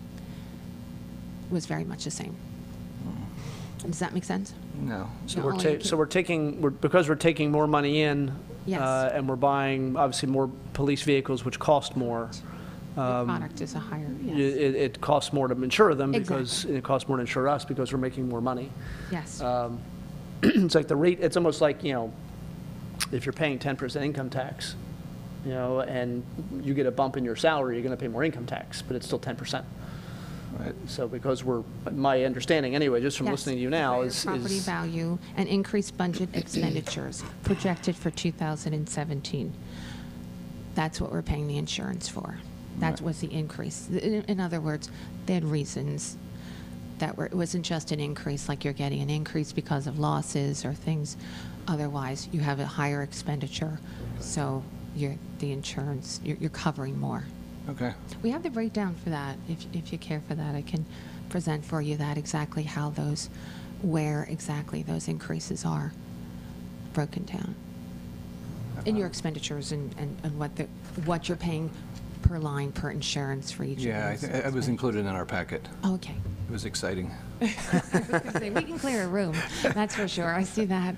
Speaker 18: Was very much the same. Does that make sense?
Speaker 8: No.
Speaker 1: So
Speaker 18: No,
Speaker 1: because we're taking more money in,
Speaker 18: Yes.
Speaker 1: and we're buying obviously more police vehicles, which cost more.
Speaker 18: The product is a higher, yes.
Speaker 1: It costs more to insure them because
Speaker 18: Exactly.
Speaker 1: it costs more to insure us because we're making more money.
Speaker 18: Yes.
Speaker 1: It's like the rate. It's almost like if you're paying 10% income tax, and you get a bump in your salary, you're going to pay more income tax, but it's still 10%.
Speaker 8: Right.
Speaker 1: So because my understanding anyway, just from
Speaker 18: Yes.
Speaker 1: listening to you now,
Speaker 18: Higher
Speaker 1: is
Speaker 18: property value and increased budget expenditures projected for 2017. That's what we're paying the insurance for. That was the increase. In other words, they had reasons it wasn't just an increase like you're getting an increase because of losses or things. Otherwise, you have a higher expenditure, so the insurance, you're covering more.
Speaker 8: Okay.
Speaker 18: We have the breakdown for that. If you care for that, I can present for you that exactly where exactly those increases are broken down in your expenditures and what you're paying per line per insurance for each
Speaker 8: Yeah,
Speaker 18: of those.
Speaker 8: it was included in our packet.
Speaker 18: Oh, okay.
Speaker 8: It was exciting.
Speaker 18: I was gonna say, we can clear a room, that's for sure. I see that.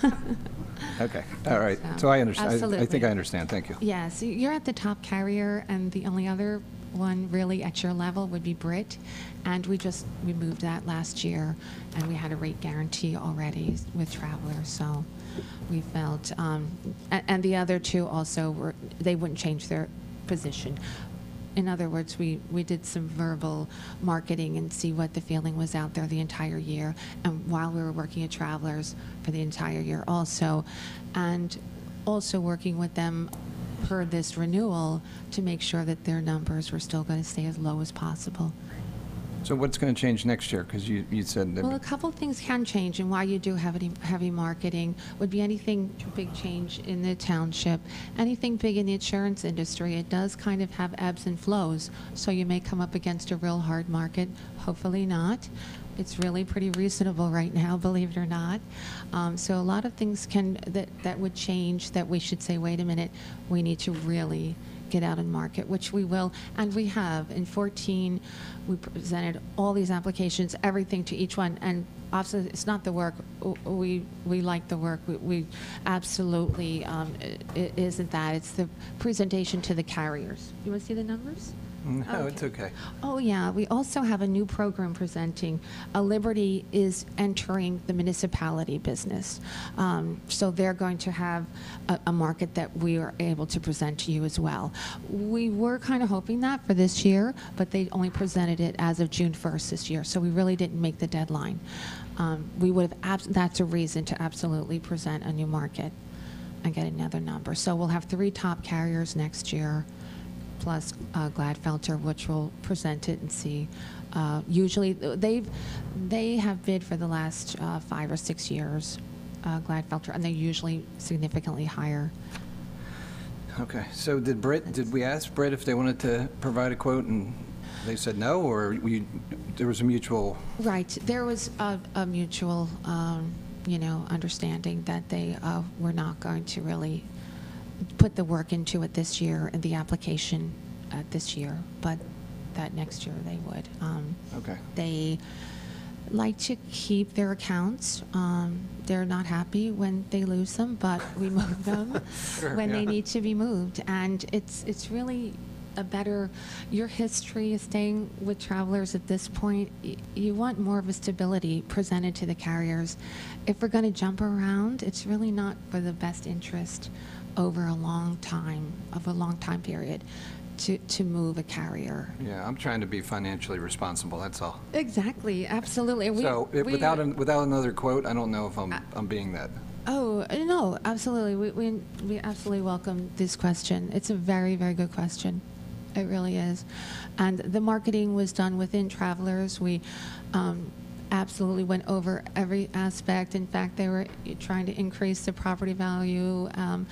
Speaker 8: Okay. All right. So I understand. I think
Speaker 18: Absolutely.
Speaker 8: I understand. Thank you.
Speaker 18: Yeah, so you're at the top carrier, and the only other one really at your level would be Brit, and we just removed that last year, and we had a rate guarantee already with Travelers, so we felt, and the other two also were, they wouldn't change their position. In other words, we did some verbal marketing and see what the feeling was out there the entire year, and while we were working at Travelers for the entire year also, and also working with them per this renewal to make sure that their numbers were still going to stay as low as possible.
Speaker 8: So what's going to change next year? Because you said that.
Speaker 18: Well, a couple things can change, and why you do heavy marketing would be anything big change in the township, anything big in the insurance industry. It does kind of have ebbs and flows, so you may come up against a real hard market. Hopefully not. It's really pretty reasonable right now, believe it or not. So a lot of things that would change, that we should say, wait a minute, we need to really get out and market, which we will, and we have. In 2014, we presented all these applications, everything to each one, and obviously it's not the work. We like the work. We absolutely, it isn't that. It's the presentation to the carriers. You want to see the numbers?
Speaker 8: No, it's okay.
Speaker 18: Oh, yeah. We also have a new program presenting. Liberty is entering the municipality business. So they're going to have a market that we are able to present to you as well. We were kind of hoping that for this year, but they only presented it as of June 1st this year, so we really didn't make the deadline. We would have, that's a reason to absolutely present a new market and get another number. So we'll have 3 top carriers next year, plus Gladfelter, which will present it and see. Usually, they have bid for the last 5 or 6 years, Gladfelter, and they're usually significantly higher.
Speaker 8: Okay. So did we ask Brit if they wanted to provide a quote, and they said no, or there was a mutual?
Speaker 18: Right. There was a mutual, understanding that they were not going to really put the work into it this year and the application this year, but that next year they would.
Speaker 8: Okay.
Speaker 18: They like to keep their accounts. They're not happy when they lose them, but we move them
Speaker 8: Sure,
Speaker 18: when they
Speaker 8: yeah.
Speaker 18: need to be moved. And it's really a better, your history is staying with Travelers at this point. You want more of a stability presented to the carriers. If we're going to jump around, it's really not for the best interest over a long time period to move a carrier.
Speaker 8: Yeah, I'm trying to be financially responsible, that's all.
Speaker 18: Exactly, absolutely.
Speaker 8: Without another quote, I don't know if I'm being that.
Speaker 18: Oh, no, absolutely. We absolutely welcome this question. It's a very, very good question. It really is. And the marketing was done within Travelers. We absolutely went over every aspect. In fact, they were trying to increase the property value,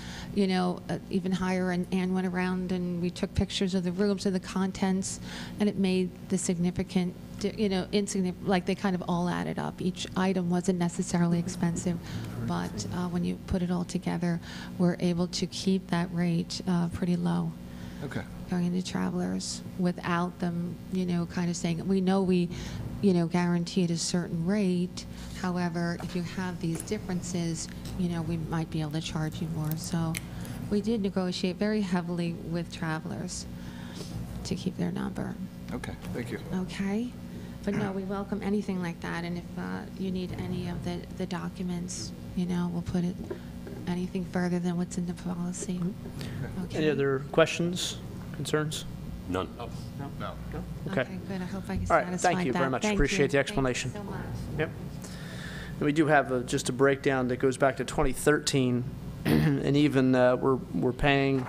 Speaker 18: even higher, and Ann went around and we took pictures of the rooms and the contents, and it made the significant, insignificant, like they kind of all added up. Each item wasn't necessarily expensive, but when you put it all together, we're able to keep that rate pretty low.
Speaker 8: Okay.
Speaker 18: Going into Travelers without them, kind of saying, we know we, guaranteed a certain rate. However, if you have these differences, we might be able to charge you more. So we did negotiate very heavily with Travelers to keep their number.
Speaker 8: Okay, thank you.
Speaker 18: Okay? But no, we welcome anything like that. And if you need any of the documents, we'll put it, anything further than what's in the policy. Okay.
Speaker 1: Any other questions, concerns?
Speaker 16: None.
Speaker 1: No.
Speaker 18: Okay, good. I hope I can
Speaker 1: All right,
Speaker 18: satisfy
Speaker 1: thank you very
Speaker 18: that.
Speaker 1: much.
Speaker 18: Thank
Speaker 1: Appreciate
Speaker 18: you.
Speaker 1: the explanation.
Speaker 18: Thank you so much.
Speaker 1: Yep. And we do have just a breakdown that goes back to 2013, and even we're paying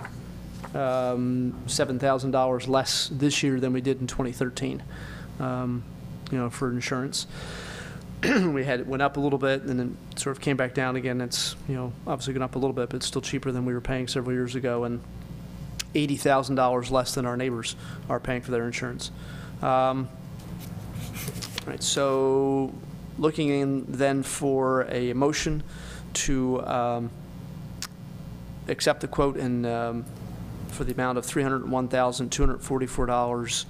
Speaker 1: $7,000 less this year than we did in 2013, for insurance. It went up a little bit and then sort of came back down again. It's, obviously gone up a little bit, but it's still cheaper than we were paying several years ago, and $80,000 less than our neighbors are paying for their insurance. All right, so looking in then for a motion to accept the quote and for the amount of $301,244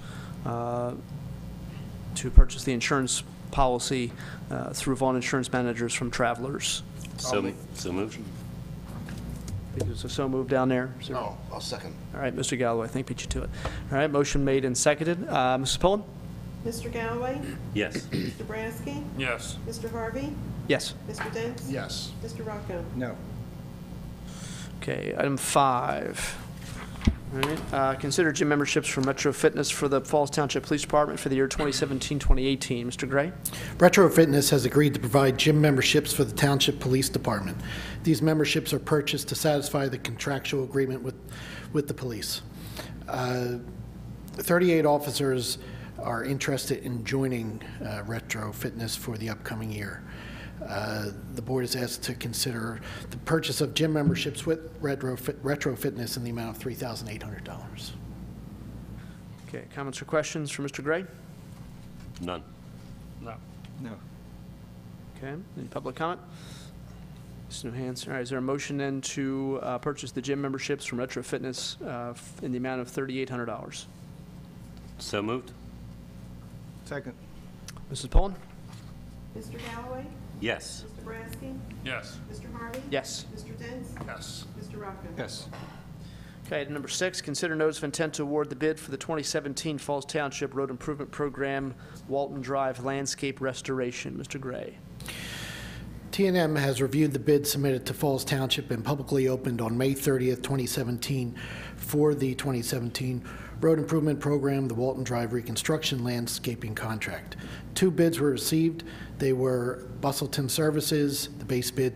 Speaker 1: to purchase the insurance policy through Vaughn Insurance Managers from Travelers.
Speaker 16: So moved.
Speaker 1: I think it was so moved down there. Is there-
Speaker 19: Oh, I'll second.
Speaker 1: All right, Mr. Galloway, I think beat you to it. All right, motion made and seconded. Mrs. Pullen?
Speaker 2: Mr. Galloway?
Speaker 16: Yes.
Speaker 2: Mr. Boraski?
Speaker 6: Yes.
Speaker 2: Mr. Harvey?
Speaker 1: Yes.
Speaker 2: Mr. Dents?
Speaker 19: Yes.
Speaker 2: Mr. Rocco?
Speaker 7: No.
Speaker 1: Okay, item 5. All right, consider gym memberships for Metro Fitness for the Falls Township Police Department for the year 2017-2018. Mr. Gray?
Speaker 17: Retro Fitness has agreed to provide gym memberships for the Township Police Department. These memberships are purchased to satisfy the contractual agreement with the police. 38 officers are interested in joining Retro Fitness for the upcoming year. The board is asked to consider the purchase of gym memberships with Retro Fitness in the amount of $3,800.
Speaker 1: Okay, comments or questions for Mr. Gray?
Speaker 16: None.
Speaker 6: No.
Speaker 7: No.
Speaker 1: Okay, any public comment? There's no hands. All right, is there a motion then to purchase the gym memberships from Retro Fitness in the amount of $3,800?
Speaker 16: So moved.
Speaker 7: Second.
Speaker 1: Mrs. Pullen?
Speaker 2: Mr. Galloway?
Speaker 16: Yes.
Speaker 2: Mr. Boraski?
Speaker 6: Yes.
Speaker 2: Mr. Harvey?
Speaker 1: Yes.
Speaker 2: Mr. Dents?
Speaker 19: Yes.
Speaker 2: Mr. Rocco?
Speaker 7: Yes.
Speaker 1: Okay, item number 6, consider notice of intent to award the bid for the 2017 Falls Township Road Improvement Program, Walton Drive Landscape Restoration. Mr. Gray.
Speaker 17: T&M has reviewed the bid submitted to Falls Township and publicly opened on May 30th, 2017 for the 2017 Road Improvement Program, the Walton Drive Reconstruction Landscaping Contract. 2 bids were received. They were Bustleton Services, the base bid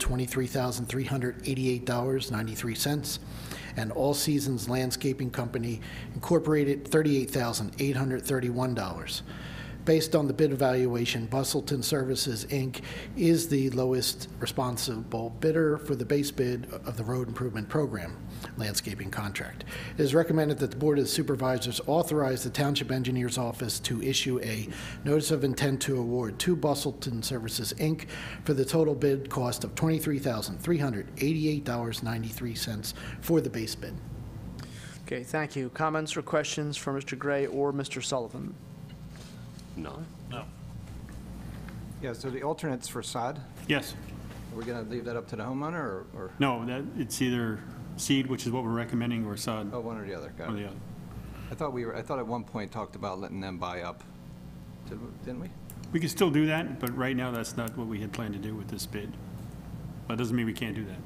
Speaker 17: $23,388.93, and All Seasons Landscaping Company Incorporated, $38,831. Based on the bid evaluation, Bustleton Services, Inc. is the lowest responsible bidder for the base bid of the Road Improvement Program landscaping contract. It is recommended that the Board of Supervisors authorize the Township Engineer's Office to issue a notice of intent to award to Bustleton Services, Inc. for the total bid cost of $23,388.93 for the base bid.
Speaker 1: Okay, thank you. Comments or questions for Mr. Gray or Mr. Sullivan?
Speaker 16: No.
Speaker 6: No.
Speaker 8: Yeah, so the alternates for sod,
Speaker 6: Yes.
Speaker 8: are we going to leave that up to the homeowner or?
Speaker 6: No, it's either seed, which is what we're recommending, or sod,
Speaker 8: Oh, one or the other, got
Speaker 6: or
Speaker 8: it.
Speaker 6: the other.
Speaker 8: I thought at one point talked about letting them buy up, didn't we?
Speaker 6: We can still do that, but right now, that's not what we had planned to do with this bid. That doesn't mean we can't do that.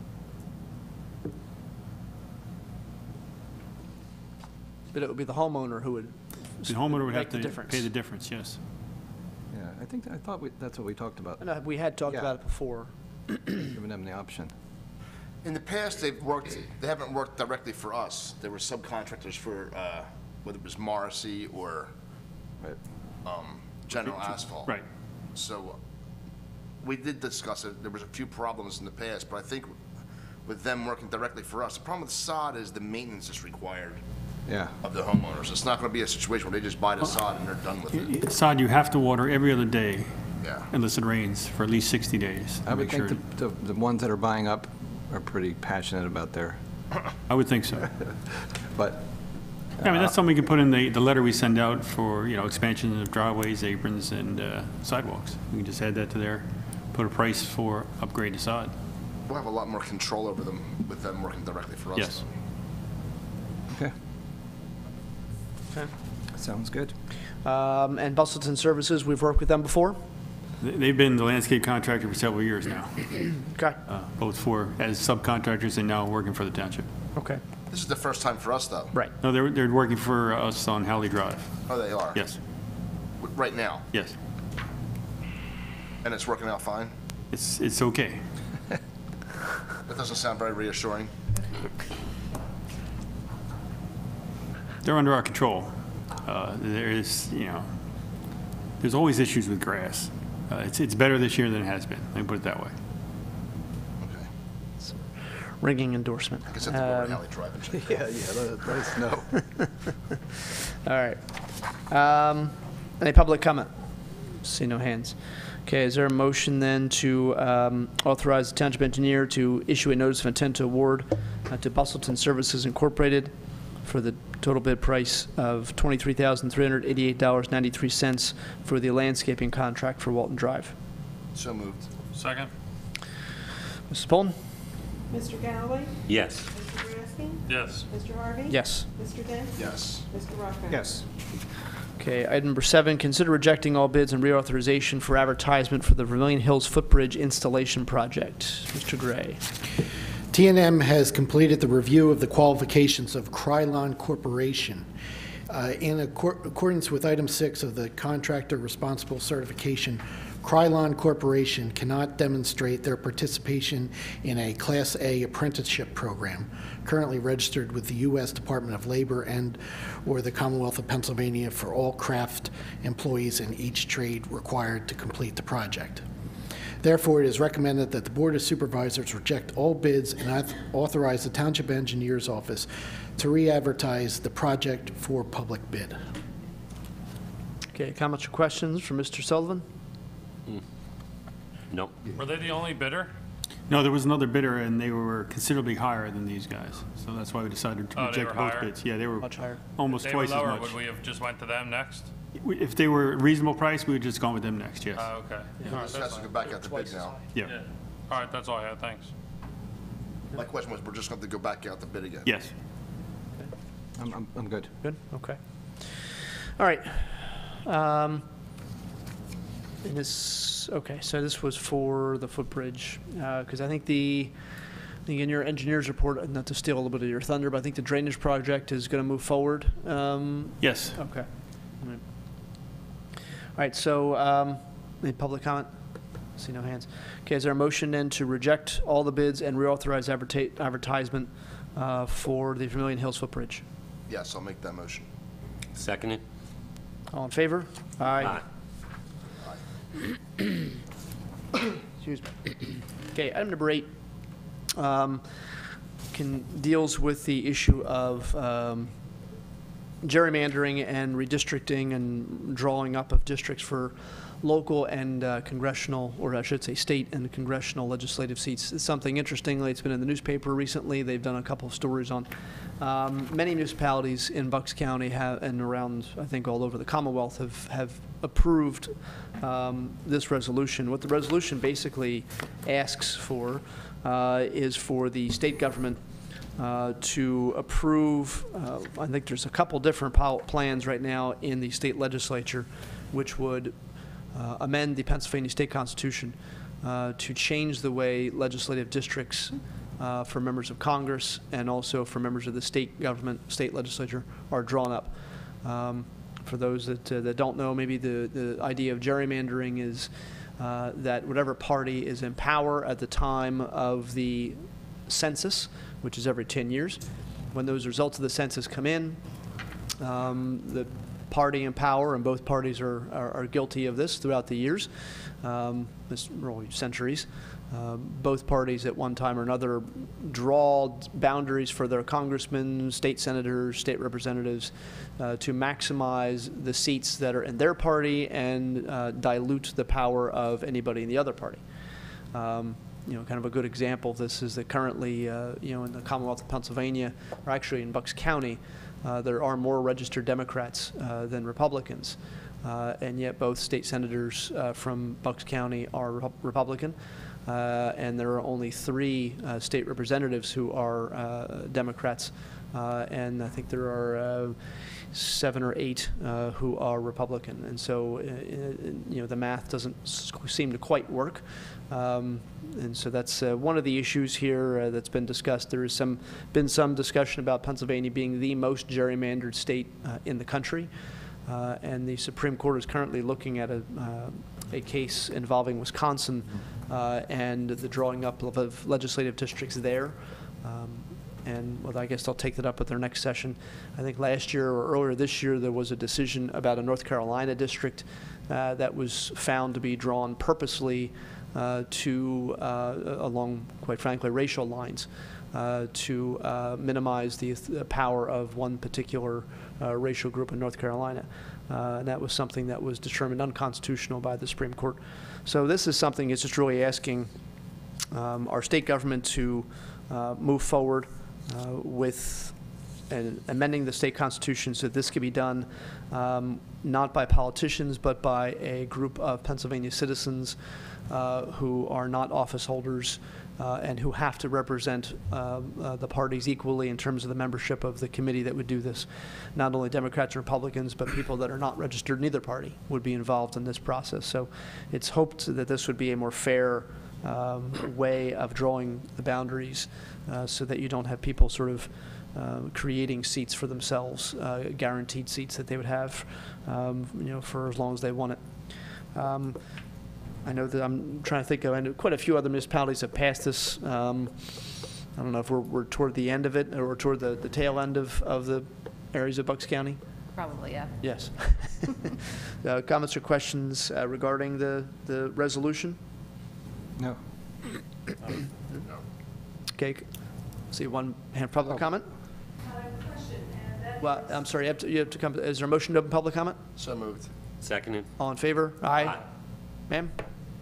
Speaker 1: But it would be the homeowner who would
Speaker 6: The homeowner would have
Speaker 1: make the
Speaker 6: to
Speaker 1: difference.
Speaker 6: pay the difference, yes.
Speaker 8: Yeah, I thought that's what we talked about,
Speaker 1: No, we had talked
Speaker 8: Yeah.
Speaker 1: about it before.
Speaker 8: giving them the option.
Speaker 19: In the past, they haven't worked directly for us. They were subcontractors for, whether it was Morrissey or
Speaker 8: Right.
Speaker 19: General Asphalt.
Speaker 6: Right.
Speaker 19: So we did discuss it. There was a few problems in the past, but I think with them working directly for us, the problem with sod is the maintenance is required
Speaker 8: Yeah.
Speaker 19: of the homeowners. It's not going to be a situation where they just buy the sod and they're done with it.
Speaker 6: Sod, you have to water every other day
Speaker 19: Yeah.
Speaker 6: unless it rains for at least 60 days. to
Speaker 8: I would
Speaker 6: make sure-
Speaker 8: think the ones that are buying up are pretty passionate about their,
Speaker 6: I would think so.
Speaker 8: but
Speaker 6: I mean, that's something we can put in the letter we send out for, expansion of driveways, aprons, and sidewalks. We can just add that to there, put a price for upgrade to sod.
Speaker 19: We'll have a lot more control over them with them working directly for us.
Speaker 6: Yes.
Speaker 8: okay,
Speaker 1: Okay.
Speaker 8: sounds good.
Speaker 1: And Bustleton Services, we've worked with them before?
Speaker 6: They've been the landscape contractor for several years now,
Speaker 1: Okay.
Speaker 6: both as subcontractors and now working for the township.
Speaker 1: Okay.
Speaker 19: This is the first time for us, though.
Speaker 1: Right.
Speaker 6: No, they're working for us on Howley Drive.
Speaker 19: Oh, they are?
Speaker 6: Yes,
Speaker 19: Right now?
Speaker 6: yes.
Speaker 19: And it's working out fine?
Speaker 6: It's okay.
Speaker 19: That doesn't sound very reassuring.
Speaker 6: They're under our control. There's always issues with grass. It's better this year than it has been, let me put it that way.
Speaker 19: Okay.
Speaker 1: Ringing endorsement.
Speaker 19: I guess I have to go over to Alley Drive and check.
Speaker 8: Yeah, let us know.
Speaker 1: All right. Any public comment? See no hands. Okay, is there a motion then to authorize the township engineer to issue a notice of intent to award to Bustleton Services Incorporated for the total bid price of $23,388.93 for the landscaping contract for Walton Drive?
Speaker 19: So moved.
Speaker 6: Second?
Speaker 1: Mrs. Pullen?
Speaker 2: Mr. Galloway?
Speaker 16: Yes.
Speaker 2: Mr. Lasky?
Speaker 16: Yes.
Speaker 2: Mr. Harvey?
Speaker 1: Yes.
Speaker 2: Mr. Dent?
Speaker 19: Yes.
Speaker 2: Mr. Rocco?
Speaker 8: Yes.
Speaker 1: Okay, item number 7, consider rejecting all bids and reauthorization for advertisement for the Vermilion Hills Footbridge installation project. Mr. Gray.
Speaker 17: T&M has completed the review of the qualifications of Krylon Corporation. In accordance with item 6 of the contractor responsible certification, Krylon Corporation cannot demonstrate their participation in a Class A apprenticeship program currently registered with the U.S. Department of Labor and/or the Commonwealth of Pennsylvania for all craft employees in each trade required to complete the project. Therefore, it is recommended that the Board of Supervisors reject all bids and authorize the Township Engineer's Office to re-advertise the project for public bid.
Speaker 1: Okay, comments or questions from Mr. Sullivan?
Speaker 16: No.
Speaker 20: Were they the only bidder?
Speaker 6: No, there was another bidder, and they were considerably higher than these guys. So that's why we decided to
Speaker 20: Oh, they
Speaker 6: reject
Speaker 20: were
Speaker 6: both
Speaker 20: higher?
Speaker 6: bids. Yeah, they were
Speaker 1: Much higher.
Speaker 6: almost
Speaker 20: If they were
Speaker 6: twice as
Speaker 20: lower,
Speaker 6: much.
Speaker 20: would we have just went to them next?
Speaker 6: If they were a reasonable price, we would just gone with them next, yes.
Speaker 20: Oh, okay.
Speaker 19: Yeah,
Speaker 20: All right,
Speaker 19: this
Speaker 20: that's
Speaker 19: has to go
Speaker 20: fine.
Speaker 19: back out to bid now.
Speaker 6: Yeah.
Speaker 20: All right, that's all I had, thanks.
Speaker 19: My question was, we're just going to go back out to bid again?
Speaker 6: Yes.
Speaker 8: I'm good.
Speaker 1: Good, okay. All right. And this, okay, so this was for the footbridge, because I think in your engineer's report, not to steal a little bit of your thunder, but I think the drainage project is going to move forward.
Speaker 6: Yes.
Speaker 1: Okay. All right, so any public comment? See no hands. Okay, is there a motion then to reject all the bids and reauthorize advertisement for the Vermilion Hills footbridge?
Speaker 19: Yes, I'll make that motion.
Speaker 16: Second it?
Speaker 1: All in favor?
Speaker 16: Aye.
Speaker 1: Excuse me. Okay, item number 8 deals with the issue of gerrymandering and redistricting and drawing up of districts for local and congressional, or I should say state and congressional legislative seats. It's something interestingly, it's been in the newspaper recently. They've done a couple of stories on many municipalities in Bucks County and around, I think, all over the Commonwealth have approved this resolution. What the resolution basically asks for is for the state government to approve, I think there's a couple different plans right now in the state legislature which would amend the Pennsylvania state constitution to change the way legislative districts for members of Congress and also for members of the state government, state legislature are drawn up. For those that don't know, maybe the idea of gerrymandering is that whatever party is in power at the time of the census, which is every 10 years, when those results of the census come in, the party in power, and both parties are guilty of this throughout the years, centuries. Both parties at one time or another draw boundaries for their congressmen, state senators, state representatives to maximize the seats that are in their party and dilute the power of anybody in the other party. Kind of a good example of this is that currently, in the Commonwealth of Pennsylvania, or actually in Bucks County, there are more registered Democrats than Republicans, and yet both state senators from Bucks County are Republican, and there are only 3 state representatives who are Democrats, and I think there are 7 or 8 who are Republican, and so the math doesn't seem to quite work. And so that's one of the issues here that's been discussed. There has been some discussion about Pennsylvania being the most gerrymandered state in the country, and the Supreme Court is currently looking at a case involving Wisconsin and the drawing up of legislative districts there. And I guess they'll take that up at their next session. I think last year or earlier this year there was a decision about a North Carolina district that was found to be drawn purposely along, quite frankly, racial lines to minimize the power of one particular racial group in North Carolina. And that was something that was determined unconstitutional by the Supreme Court. So this is something that's just really asking our state government to move forward with amending the state constitution so that this can be done not by politicians but by a group of Pennsylvania citizens who are not office holders and who have to represent the parties equally in terms of the membership of the committee that would do this. Not only Democrats and Republicans, but people that are not registered in either party would be involved in this process. So it's hoped that this would be a more fair way of drawing the boundaries so that you don't have people sort of creating seats for themselves, guaranteed seats that they would have, for as long as they want it. I know that I'm trying to think of, I know quite a few other municipalities have passed this. I don't know if we're toward the end of it or toward the tail end of the areas of Bucks County.
Speaker 2: Probably, yeah.
Speaker 1: Yes. Comments or questions regarding the resolution?
Speaker 8: No.
Speaker 1: Okay. See one hand public comment? Well, I'm sorry, you have to come. Is there a motion to open public comment?
Speaker 19: So moved.
Speaker 16: Seconded.
Speaker 1: All in favor? Aye. Ma'am?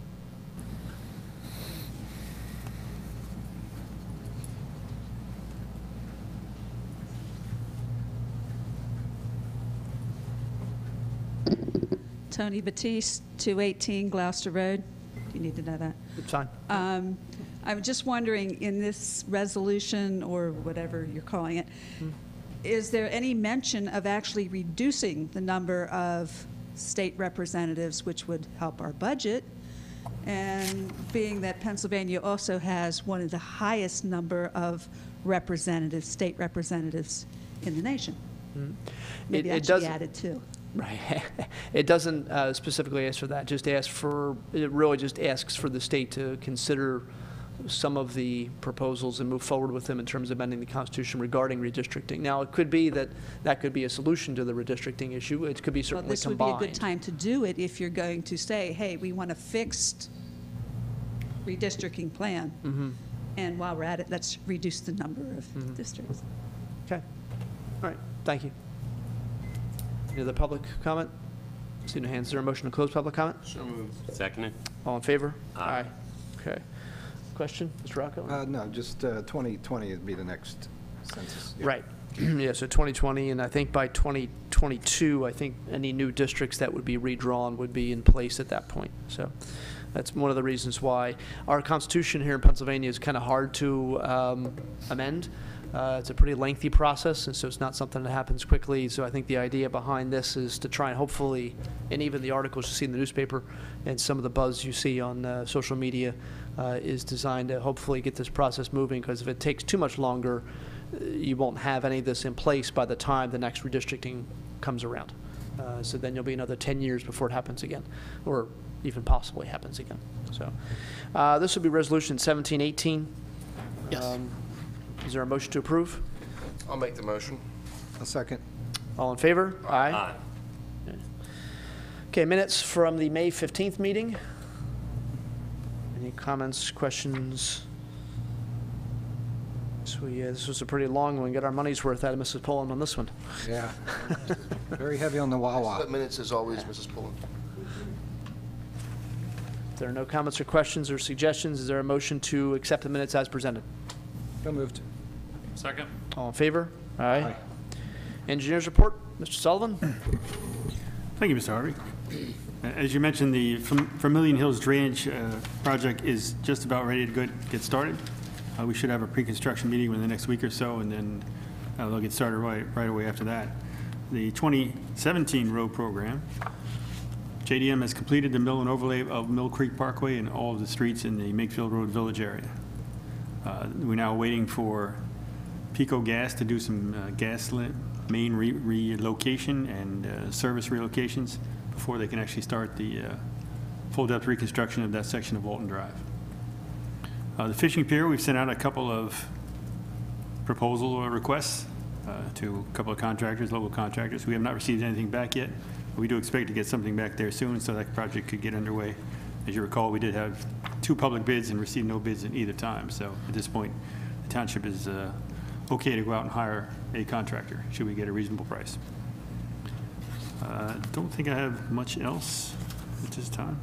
Speaker 21: Tony Batiste, 218 Gloucester Road. Do you need to know that?
Speaker 1: It's fine.
Speaker 21: I'm just wondering, in this resolution, or whatever you're calling it, is there any mention of actually reducing the number of state representatives, which would help our budget? And being that Pennsylvania also has one of the highest number of representatives, state representatives in the nation. Maybe that should be added too.
Speaker 1: Right. It doesn't specifically ask for that. It really just asks for the state to consider some of the proposals and move forward with them in terms of amending the Constitution regarding redistricting. Now, it could be that could be a solution to the redistricting issue. It could be certainly
Speaker 21: this
Speaker 1: combined.
Speaker 21: would be a good time to do it if you're going to say, hey, we want a fixed redistricting plan. And while we're at it, let's reduce the number of districts.
Speaker 1: Okay. All right. Thank you. Any other public comment? See no hands. Is there a motion to close public comment?
Speaker 19: So moved.
Speaker 16: Seconded.
Speaker 1: All in favor? Aye. Okay. Question, Mr. Rocco?
Speaker 8: No, just 2020 would be the next census. Yeah.
Speaker 1: Right. Yeah, so 2020, and I think by 2022, I think any new districts that would be redrawn would be in place at that point. So that's one of the reasons why our Constitution here in Pennsylvania is kind of hard to amend. It's a pretty lengthy process, and so it's not something that happens quickly. So I think the idea behind this is to try and hopefully, and even the articles you see in the newspaper and some of the buzz you see on social media is designed to hopefully get this process moving, because if it takes too much longer, you won't have any of this in place by the time the next redistricting comes around. So then you'll be another 10 years before it happens again, or even possibly happens again. So this will be Resolution 1718.
Speaker 19: Yes.
Speaker 1: Is there a motion to approve?
Speaker 19: I'll make the motion.
Speaker 8: A second.
Speaker 1: All in favor? Aye.
Speaker 16: Aye.
Speaker 1: Okay, minutes from the May 15th meeting. Any comments, questions? So this was a pretty long one. Got our money's worth out of Mrs. Pullen on this one.
Speaker 8: Yeah. Very heavy on the Wawa.
Speaker 19: Split minutes as always, Mrs. Pullen.
Speaker 1: If there are no comments or questions or suggestions, is there a motion to accept the minutes as presented?
Speaker 8: So moved.
Speaker 20: Second.
Speaker 1: All in favor? Aye. Engineers report, Mr. Sullivan.
Speaker 6: Thank you, Mr. Harvey. As you mentioned, the Vermilion Hills Drainage project is just about ready to get started. We should have a pre-construction meeting within the next week or so, and then they'll get started right away after that. The 2017 road program, JDM has completed the mill and overlay of Mill Creek Parkway and all of the streets in the Makefield Road Village area. We're now waiting for Pico Gas to do some gas main relocation and service relocations before they can actually start the full-depth reconstruction of that section of Walton Drive. The fishing pier, we've sent out a couple of proposal requests to a couple of contractors, local contractors. We have not received anything back yet, but we do expect to get something back there soon so that project could get underway. As you recall, we did have 2 public bids and received no bids in either time. So at this point, the township is okay to go out and hire a contractor should we get a reasonable price. Don't think I have much else at this time.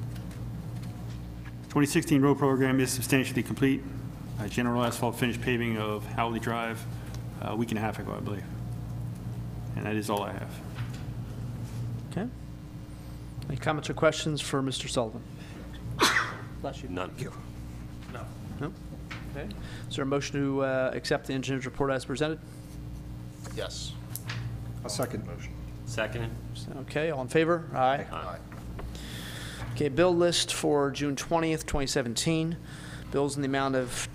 Speaker 6: 2016 road program is substantially complete. General asphalt finished paving of Howley Drive a week and a half ago, I believe. And that is all I have.
Speaker 1: Okay. Any comments or questions for Mr. Sullivan? Bless you.
Speaker 16: None.
Speaker 1: No. Okay. Is there a motion to accept the engineer's report as presented?
Speaker 19: Yes.
Speaker 8: A second.
Speaker 19: Motion.
Speaker 16: Second.
Speaker 1: Okay, all in favor? Aye.
Speaker 19: Aye.
Speaker 1: Okay, bill list for June 20th, 2017. Bills in the amount of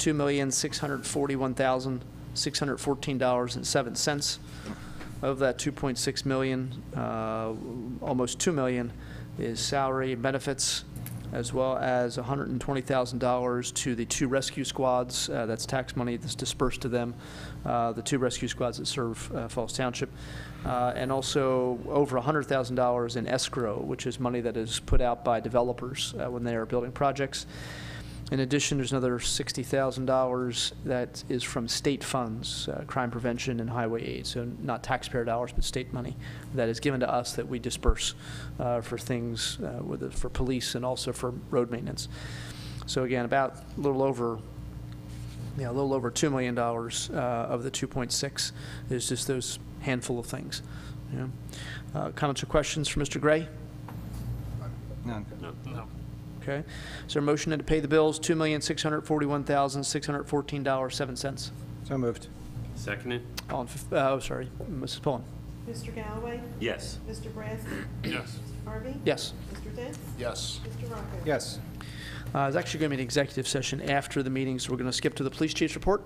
Speaker 1: $2,641,614.07. Of that 2.6 million, almost 2 million is salary and benefits, as well as $120,000 to the 2 rescue squads. That's tax money that's dispersed to them, the 2 rescue squads that serve Falls Township. And also over $100,000 in escrow, which is money that is put out by developers when they are building projects. In addition, there's another $60,000 that is from state funds, crime prevention and highway aid, so not taxpayer dollars, but state money that is given to us that we disperse for things, for police and also for road maintenance. So again, about a little over $2 million of the 2.6 is just those handful of things. Yeah. Comments or questions for Mr. Gray?
Speaker 8: None.
Speaker 20: No.
Speaker 1: Okay. Is there a motion to pay the bills, $2,641,614.07?
Speaker 8: So moved.
Speaker 16: Seconded.
Speaker 1: Sorry, Mrs. Pullen.
Speaker 2: Mr. Galloway?
Speaker 16: Yes.
Speaker 2: Mr. Bransky?
Speaker 20: Yes.
Speaker 2: Mr. Harvey?
Speaker 1: Yes.
Speaker 2: Mr. Dents?
Speaker 19: Yes.
Speaker 2: Mr. Rocco?
Speaker 8: Yes.
Speaker 1: There's actually going to be an executive session after the meeting, so we're going to skip to the police chief's report.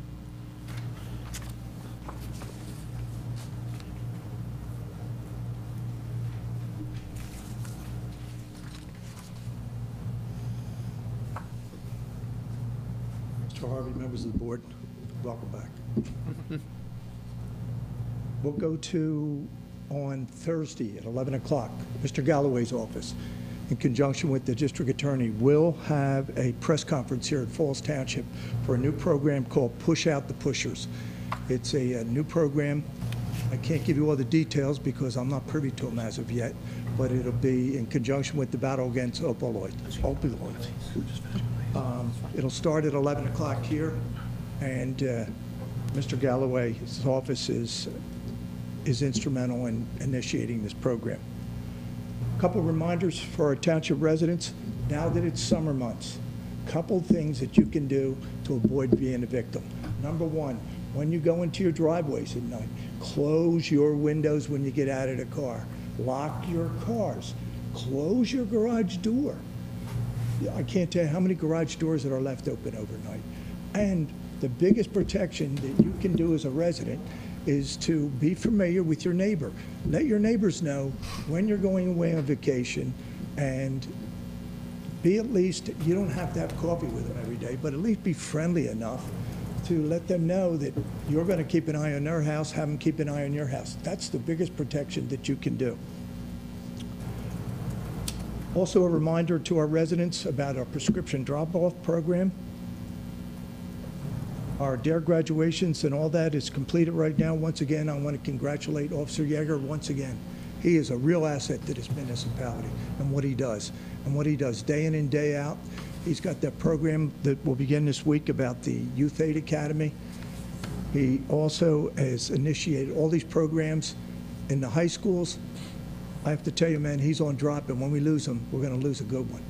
Speaker 5: Mr. Harvey, members of the board, welcome back. We'll go to, on Thursday at 11 o'clock, Mr. Galloway's office, in conjunction with the district attorney, will have a press conference here at Falls Township for a new program called Push Out the Pushers. It's a new program. I can't give you all the details because I'm not privy to them as of yet, but it'll be in conjunction with the battle against opioids. It'll start at 11 o'clock here, and Mr. Galloway's office is instrumental in initiating this program. A couple reminders for our township residents. Now that it's summer months, couple things that you can do to avoid being a victim. Number one, when you go into your driveways at night, close your windows when you get out of the car. Lock your cars. Close your garage door. I can't tell you how many garage doors that are left open overnight. And the biggest protection that you can do as a resident is to be familiar with your neighbor. Let your neighbors know when you're going away on vacation, and be at least, you don't have to have coffee with them every day, but at least be friendly enough to let them know that you're going to keep an eye on their house, have them keep an eye on your house. That's the biggest protection that you can do. Also, a reminder to our residents about our prescription drop-off program. Our DARE graduations and all that is completed right now. Once again, I want to congratulate Officer Yeager once again. He is a real asset to this municipality and what he does. And what he does day in and day out. He's got that program that will begin this week about the Youth Aid Academy. He also has initiated all these programs in the high schools. I have to tell you, man, he's on drop, and when we lose him, we're going to lose a good one.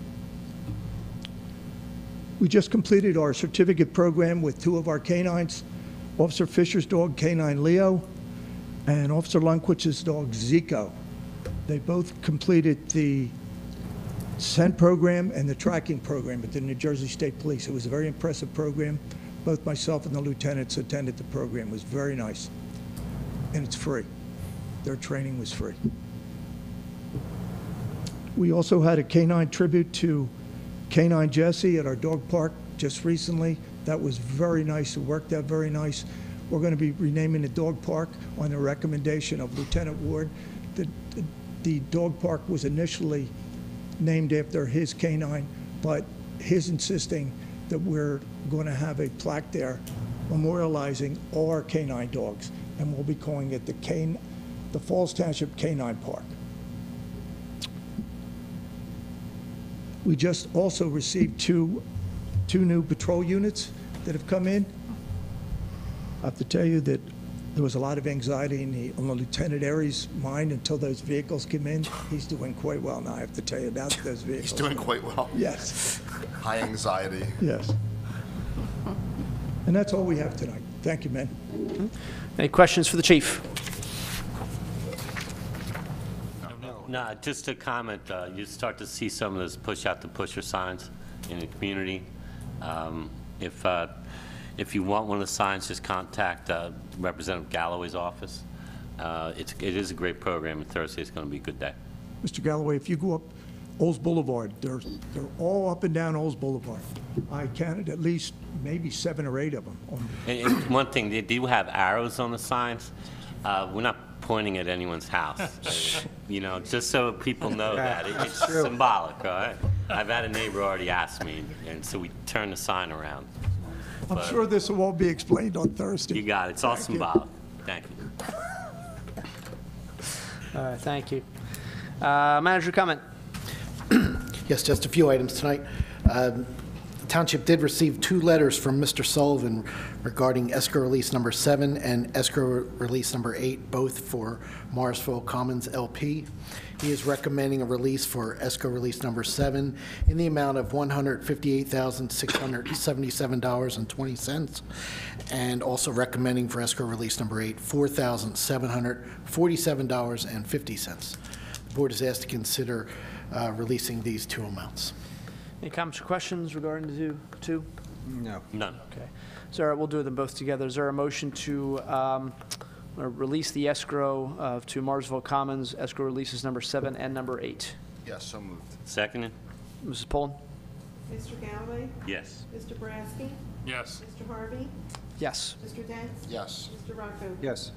Speaker 5: We just completed our certificate program with 2 of our canines, Officer Fisher's dog, Canine Leo, and Officer Lundquich's dog, Zico. They both completed the scent program and the tracking program at the New Jersey State Police. It was a very impressive program. Both myself and the lieutenants attended the program. It was very nice. And it's free. Their training was free. We also had a canine tribute to Canine Jesse at our dog park just recently. That was very nice. It worked out very nice. We're going to be renaming the dog park on the recommendation of Lieutenant Ward. The dog park was initially named after his canine, but his insisting that we're going to have a plaque there memorializing all our canine dogs, and we'll be calling it the Falls Township Canine Park. We just also received two new patrol units that have come in. I have to tell you that there was a lot of anxiety on Lieutenant Airy's mind until those vehicles came in. He's doing quite well now, I have to tell you, about those vehicles.
Speaker 19: He's doing quite well.
Speaker 5: Yes.
Speaker 19: High anxiety.
Speaker 5: Yes. And that's all we have tonight. Thank you, men.
Speaker 1: Any questions for the chief?
Speaker 16: No, just a comment. You start to see some of those push out the pusher signs in the community. If you want one of the signs, just contact Representative Galloway's office. It is a great program, and Thursday is going to be a good day.
Speaker 5: Mr. Galloway, if you go up Olds Boulevard, they're all up and down Olds Boulevard. I counted at least maybe 7 or 8 of them.
Speaker 16: And one thing, they do have arrows on the signs. We're not pointing at anyone's house, you know, just so people know that. It's symbolic, all right? I've had a neighbor already ask me, and so we turn the sign around.
Speaker 5: I'm sure this will all be explained on Thursday.
Speaker 16: You got it. It's all symbolic. Thank you.
Speaker 1: All right, thank you. Manager, comment?
Speaker 17: Yes, just a few items tonight. The Township did receive 2 letters from Mr. Sullivan regarding escrow release number 7 and escrow release number 8, both for Morrisville Commons LP. He is recommending a release for escrow release number 7 in the amount of $158,677.20, and also recommending for escrow release number 8, $4,747.50. The board is asked to consider releasing these 2 amounts.
Speaker 1: Any comments or questions regarding the two?
Speaker 8: No.
Speaker 16: None.
Speaker 1: Okay. So we'll do them both together. Is there a motion to release the escrow to Marsville Commons, escrow releases number 7 and number 8?
Speaker 19: Yes, so moved.
Speaker 16: Seconded?
Speaker 1: Mrs. Pullen?
Speaker 2: Mr. Galloway?
Speaker 16: Yes.
Speaker 2: Mr. Boraski?
Speaker 20: Yes.
Speaker 2: Mr. Harvey?
Speaker 1: Yes.
Speaker 2: Mr. Dents?
Speaker 19: Yes.
Speaker 2: Mr. Rocco?
Speaker 8: Yes.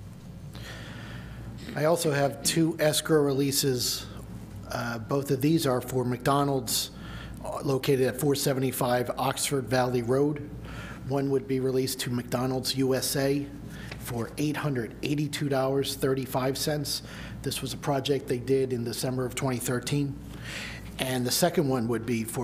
Speaker 17: I also have 2 escrow releases. Both of these are for McDonald's located at 475 Oxford Valley Road. One would be released to McDonald's USA for $882.35. This was a project they did in December of 2013. And the second one would be for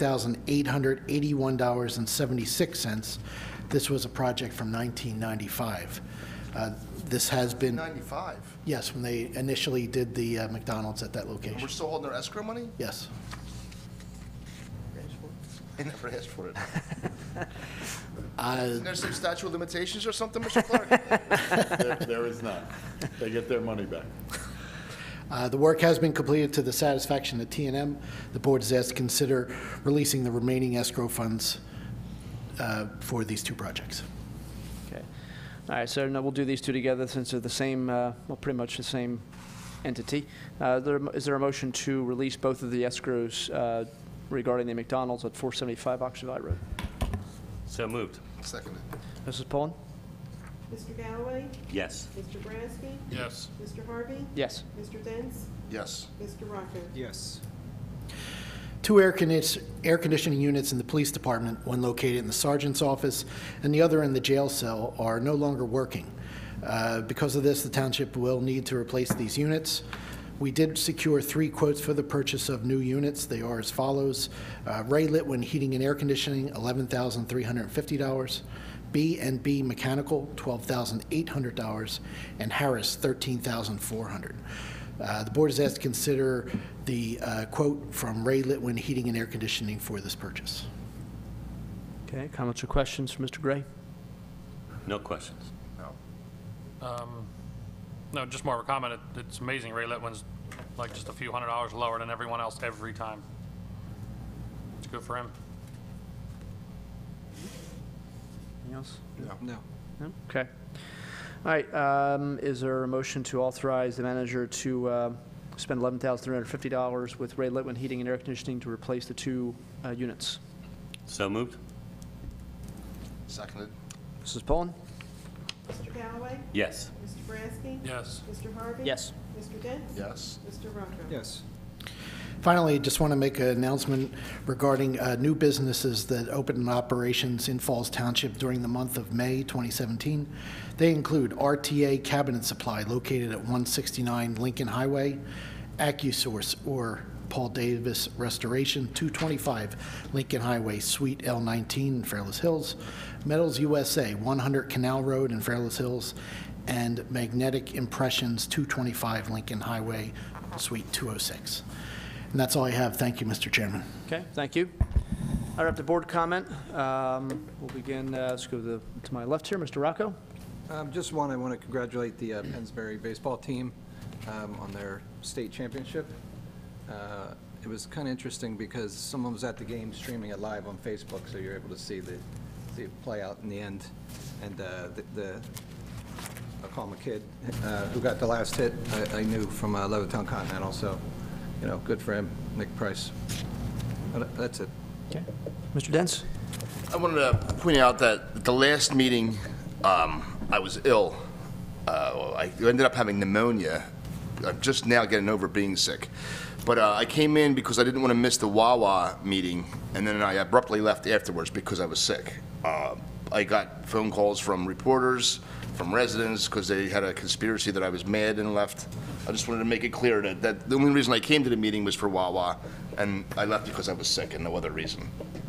Speaker 17: $5,881.76. This was a project from 1995. This has been...
Speaker 19: 95.
Speaker 17: Yes, when they initially did the McDonald's at that
Speaker 19: And
Speaker 17: location.
Speaker 19: we're still holding our escrow money?
Speaker 17: Yes.
Speaker 19: I never asked for it. Isn't there some statute of limitations or something, Mr. Clark?
Speaker 4: There is not. They get their money back.
Speaker 17: The work has been completed to the satisfaction of T&M. The board is asked to consider releasing the remaining escrow funds for these 2 projects.
Speaker 1: Okay. All right, so now we'll do these 2 together since they're the same, well, pretty much the same entity. Is there a motion to release both of the escrows regarding the McDonald's at 475 Oxford Valley Road?
Speaker 16: So moved.
Speaker 19: Seconded.
Speaker 1: Mrs. Pullen?
Speaker 2: Mr. Galloway?
Speaker 16: Yes.
Speaker 2: Mr. Boraski?
Speaker 20: Yes.
Speaker 2: Mr. Harvey?
Speaker 1: Yes.
Speaker 2: Mr. Dents?
Speaker 19: Yes.
Speaker 2: Mr. Rocco?
Speaker 8: Yes.
Speaker 17: 2 air conditioning units in the police department, one located in the sergeant's office and the other in the jail cell, are no longer working. Because of this, the township will need to replace these units. We did secure 3 quotes for the purchase of new units. They are as follows. Ray Litwin Heating and Air Conditioning, $11,350. B&B Mechanical, $12,800. And Harris, $13,400. The board is asked to consider the quote from Ray Litwin Heating and Air Conditioning for this purchase.
Speaker 1: Okay, comments or questions from Mr. Gray?
Speaker 16: No questions.
Speaker 20: No, just more of a comment. It's amazing. Ray Litwin's like just a few $100s lower than everyone else every time. It's good for him.
Speaker 1: Anything else?
Speaker 8: No.
Speaker 1: No? Okay. All right, is there a motion to authorize the manager to spend $11,350 with Ray Litwin Heating and Air Conditioning to replace the 2 units?
Speaker 16: So moved.
Speaker 19: Seconded.
Speaker 1: Mrs. Pullen?
Speaker 2: Mr. Galloway?
Speaker 16: Yes.
Speaker 2: Mr. Boraski?
Speaker 20: Yes.
Speaker 2: Mr. Harvey?
Speaker 1: Yes.
Speaker 2: Mr. Dents?
Speaker 19: Yes.
Speaker 2: Mr. Rocco?
Speaker 8: Yes.
Speaker 17: Finally, just want to make an announcement regarding new businesses that opened operations in Falls Township during the month of May 2017. They include RTA Cabinet Supply, located at 169 Lincoln Highway, AccuSource or Paul Davis Restoration, 225 Lincoln Highway, Suite L19 in Fairless Hills, Metals USA, 100 Canal Road in Fairless Hills, and Magnetic Impressions, 225 Lincoln Highway, Suite 206. And that's all I have. Thank you, Mr. Chairman.
Speaker 1: Okay, thank you. All right, up to board comment. We'll begin, let's go to my left here, Mr. Rocco.
Speaker 8: I want to congratulate the Pennsbury baseball team on their state championship. It was kind of interesting because someone was at the game streaming it live on Facebook, so you're able to see it play out in the end. And I'll call him a kid who got the last hit. I knew from Levittown Continental, so good for him, Nick Price. But that's it.
Speaker 1: Okay, Mr. Dents.
Speaker 19: I wanted to point out that at the last meeting, I was ill. I ended up having pneumonia. I'm just now getting over being sick. But I came in because I didn't want to miss the Wawa meeting, and then I abruptly left afterwards because I was sick. I got phone calls from reporters, from residents, because they had a conspiracy that I was mad and left. I just wanted to make it clear that the only reason I came to the meeting was for Wawa, and I left because I was sick and no other reason.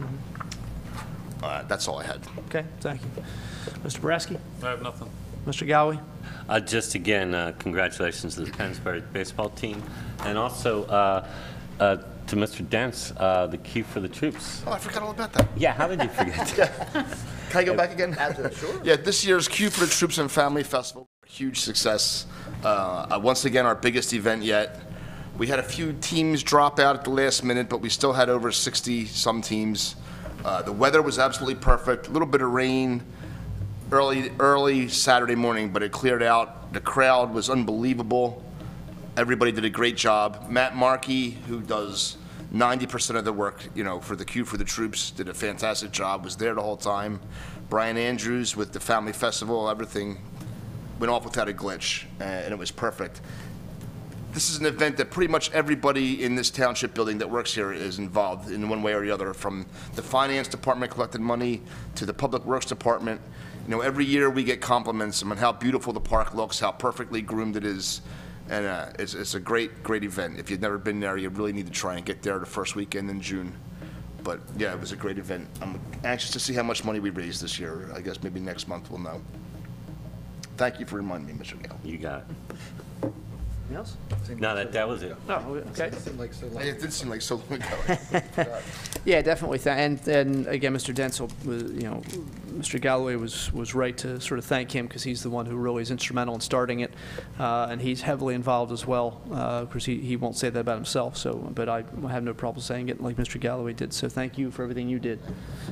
Speaker 19: That's all I had.
Speaker 1: Okay, thank you. Mr. Boraski?
Speaker 20: I have nothing.
Speaker 1: Mr. Galloway?
Speaker 16: Just again, congratulations to the Pennsbury baseball team, and also to Mr. Dents, the Key for the Troops.
Speaker 19: Oh, I forgot all about that.
Speaker 16: Yeah, how did you forget that?
Speaker 19: Can I go back again? Sure. Yeah, this year's Q for the Troops and Family Festival, huge success. Once again, our biggest event yet. We had a few teams drop out at the last minute, but we still had over 60-some teams. The weather was absolutely perfect. A little bit of rain early Saturday morning, but it cleared out. The crowd was unbelievable. Everybody did a great job. Matt Markey, who does 90% of the work, for the Q for the Troops, did a fantastic job, was there the whole time. Brian Andrews with the Family Festival, everything went off without a glitch, and it was perfect. This is an event that pretty much everybody in this township building that works here is involved in one way or the other, from the finance department collecting money to the public works department. Every year we get compliments on how beautiful the park looks, how perfectly groomed it is, and it's a great event. If you've never been there, you really need to try and get there the first weekend in June. But yeah, it was a great event. I'm anxious to see how much money we raised this year. I guess maybe next month we'll know. Thank you for reminding me, Mr. Gale.
Speaker 16: You got it.
Speaker 1: Anything else?
Speaker 16: No, that was it.
Speaker 1: Oh, okay.
Speaker 19: It did seem like so long ago.
Speaker 1: Yeah, definitely. And again, Mr. Dentzel, Mr. Galloway was right to sort of thank him because he's the one who really is instrumental in starting it, and he's heavily involved as well. Of course, he won't say that about himself. But I have no problem saying it like Mr. Galloway did. So thank you for everything you did.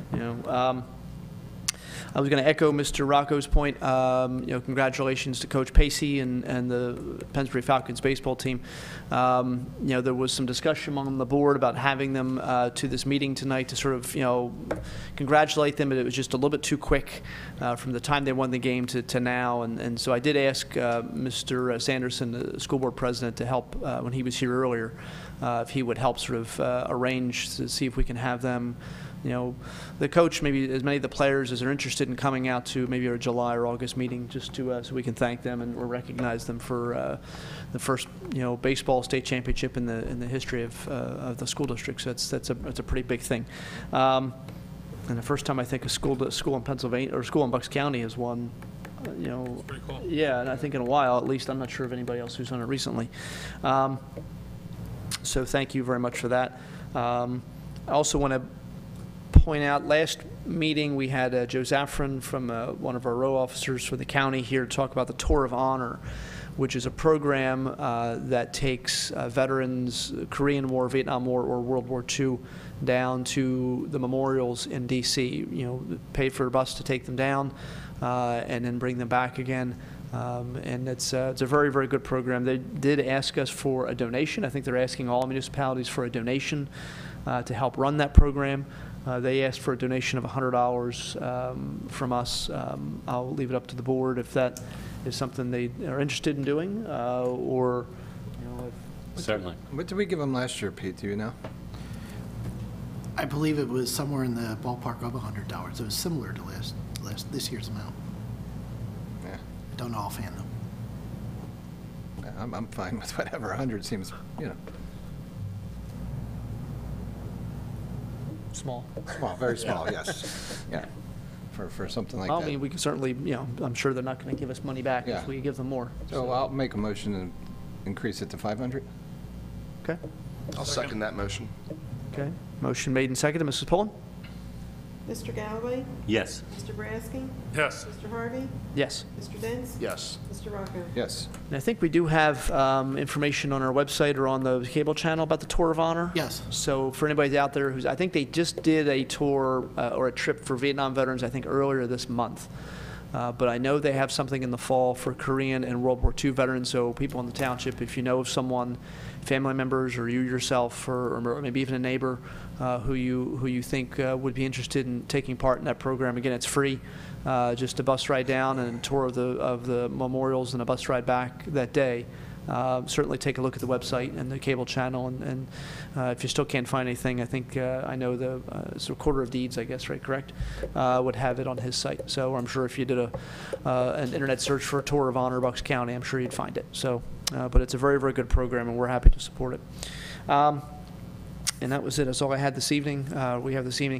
Speaker 1: I was going to echo Mr. Rocco's point. Congratulations to Coach Pacey and the Pennsbury Falcons baseball team. There was some discussion among the board about having them to this meeting tonight to sort of, congratulate them, but it was just a little bit too quick from the time they won the game to now. And so I did ask Mr. Sanderson, the school board president, to help when he was here earlier, if he would help sort of arrange to see if we can have them. The coach, maybe as many of the players as are interested in coming out to maybe our July or August meeting, just to so we can thank them and recognize them for the first baseball state championship in the history of the school district. So that's a pretty big thing. And the first time I think a school in Pennsylvania or school in Bucks County has won.
Speaker 20: Pretty cool.
Speaker 1: Yeah, and I think in a while at least. I'm not sure of anybody else who's done it recently. So thank you very much for that. I also want to point out, last meeting we had Joe Zaffron from one of our row officers for the county here to talk about the Tour of Honor, which is a program that takes veterans, Korean War, Vietnam War, or World War II down to the memorials in D.C. Pay for a bus to take them down and then bring them back again. And it's a very, very good program. They did ask us for a donation. I think they're asking all municipalities for a donation to help run that program. They asked for a donation of $100 from us. I'll leave it up to the board if that is something they are interested in doing, or
Speaker 16: Certainly.
Speaker 8: What did we give them last year, Pete? Do you know?
Speaker 17: I believe it was somewhere in the ballpark of $100. It was similar to this year's amount.
Speaker 8: Yeah.
Speaker 17: I don't know offhand though.
Speaker 8: Yeah, I'm fine with whatever. 100 seems,
Speaker 1: small.
Speaker 8: Small, very small, yes. Yeah, for something like
Speaker 1: I
Speaker 8: that.
Speaker 1: mean, we can certainly, I'm sure they're not going to give us money back
Speaker 8: Yeah.
Speaker 1: if we give them more.
Speaker 8: So I'll make a motion and increase it to 500.
Speaker 1: Okay.
Speaker 19: I'll second that motion.
Speaker 1: Okay, motion made and seconded. Mrs. Pullen?
Speaker 9: Mr. Galloway?
Speaker 16: Yes.
Speaker 9: Mr. Brasky?
Speaker 20: Yes.
Speaker 9: Mr. Harvey?
Speaker 1: Yes.
Speaker 9: Mr. Dents?
Speaker 19: Yes.
Speaker 9: Mr. Rocco?
Speaker 8: Yes.
Speaker 1: And I think we do have information on our website or on the cable channel about the Tour of Honor.
Speaker 17: Yes.
Speaker 1: So for anybody out there who's, I think they just did a tour or a trip for Vietnam veterans, I think earlier this month. But I know they have something in the fall for Korean and World War II veterans. So people in the township, if you know of someone, family members or you yourself, or maybe even a neighbor who you think would be interested in taking part in that program, again, it's free. Just a bus ride down and a tour of the memorials and a bus ride back that day. Certainly take a look at the website and the cable channel, and if you still can't find anything, I think I know the Recorder of Deeds, I guess, right? Correct? Would have it on his site. So I'm sure if you did an internet search for a Tour of Honor Bucks County, I'm sure you'd find it. So, but it's a very, very good program, and we're happy to support it. And that was it. That's all I had this evening. We have this evening.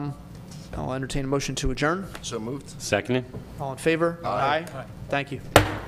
Speaker 1: I'll entertain a motion to adjourn.
Speaker 19: So moved.
Speaker 16: Seconded?
Speaker 1: All in favor?
Speaker 19: Aye.
Speaker 1: Thank you.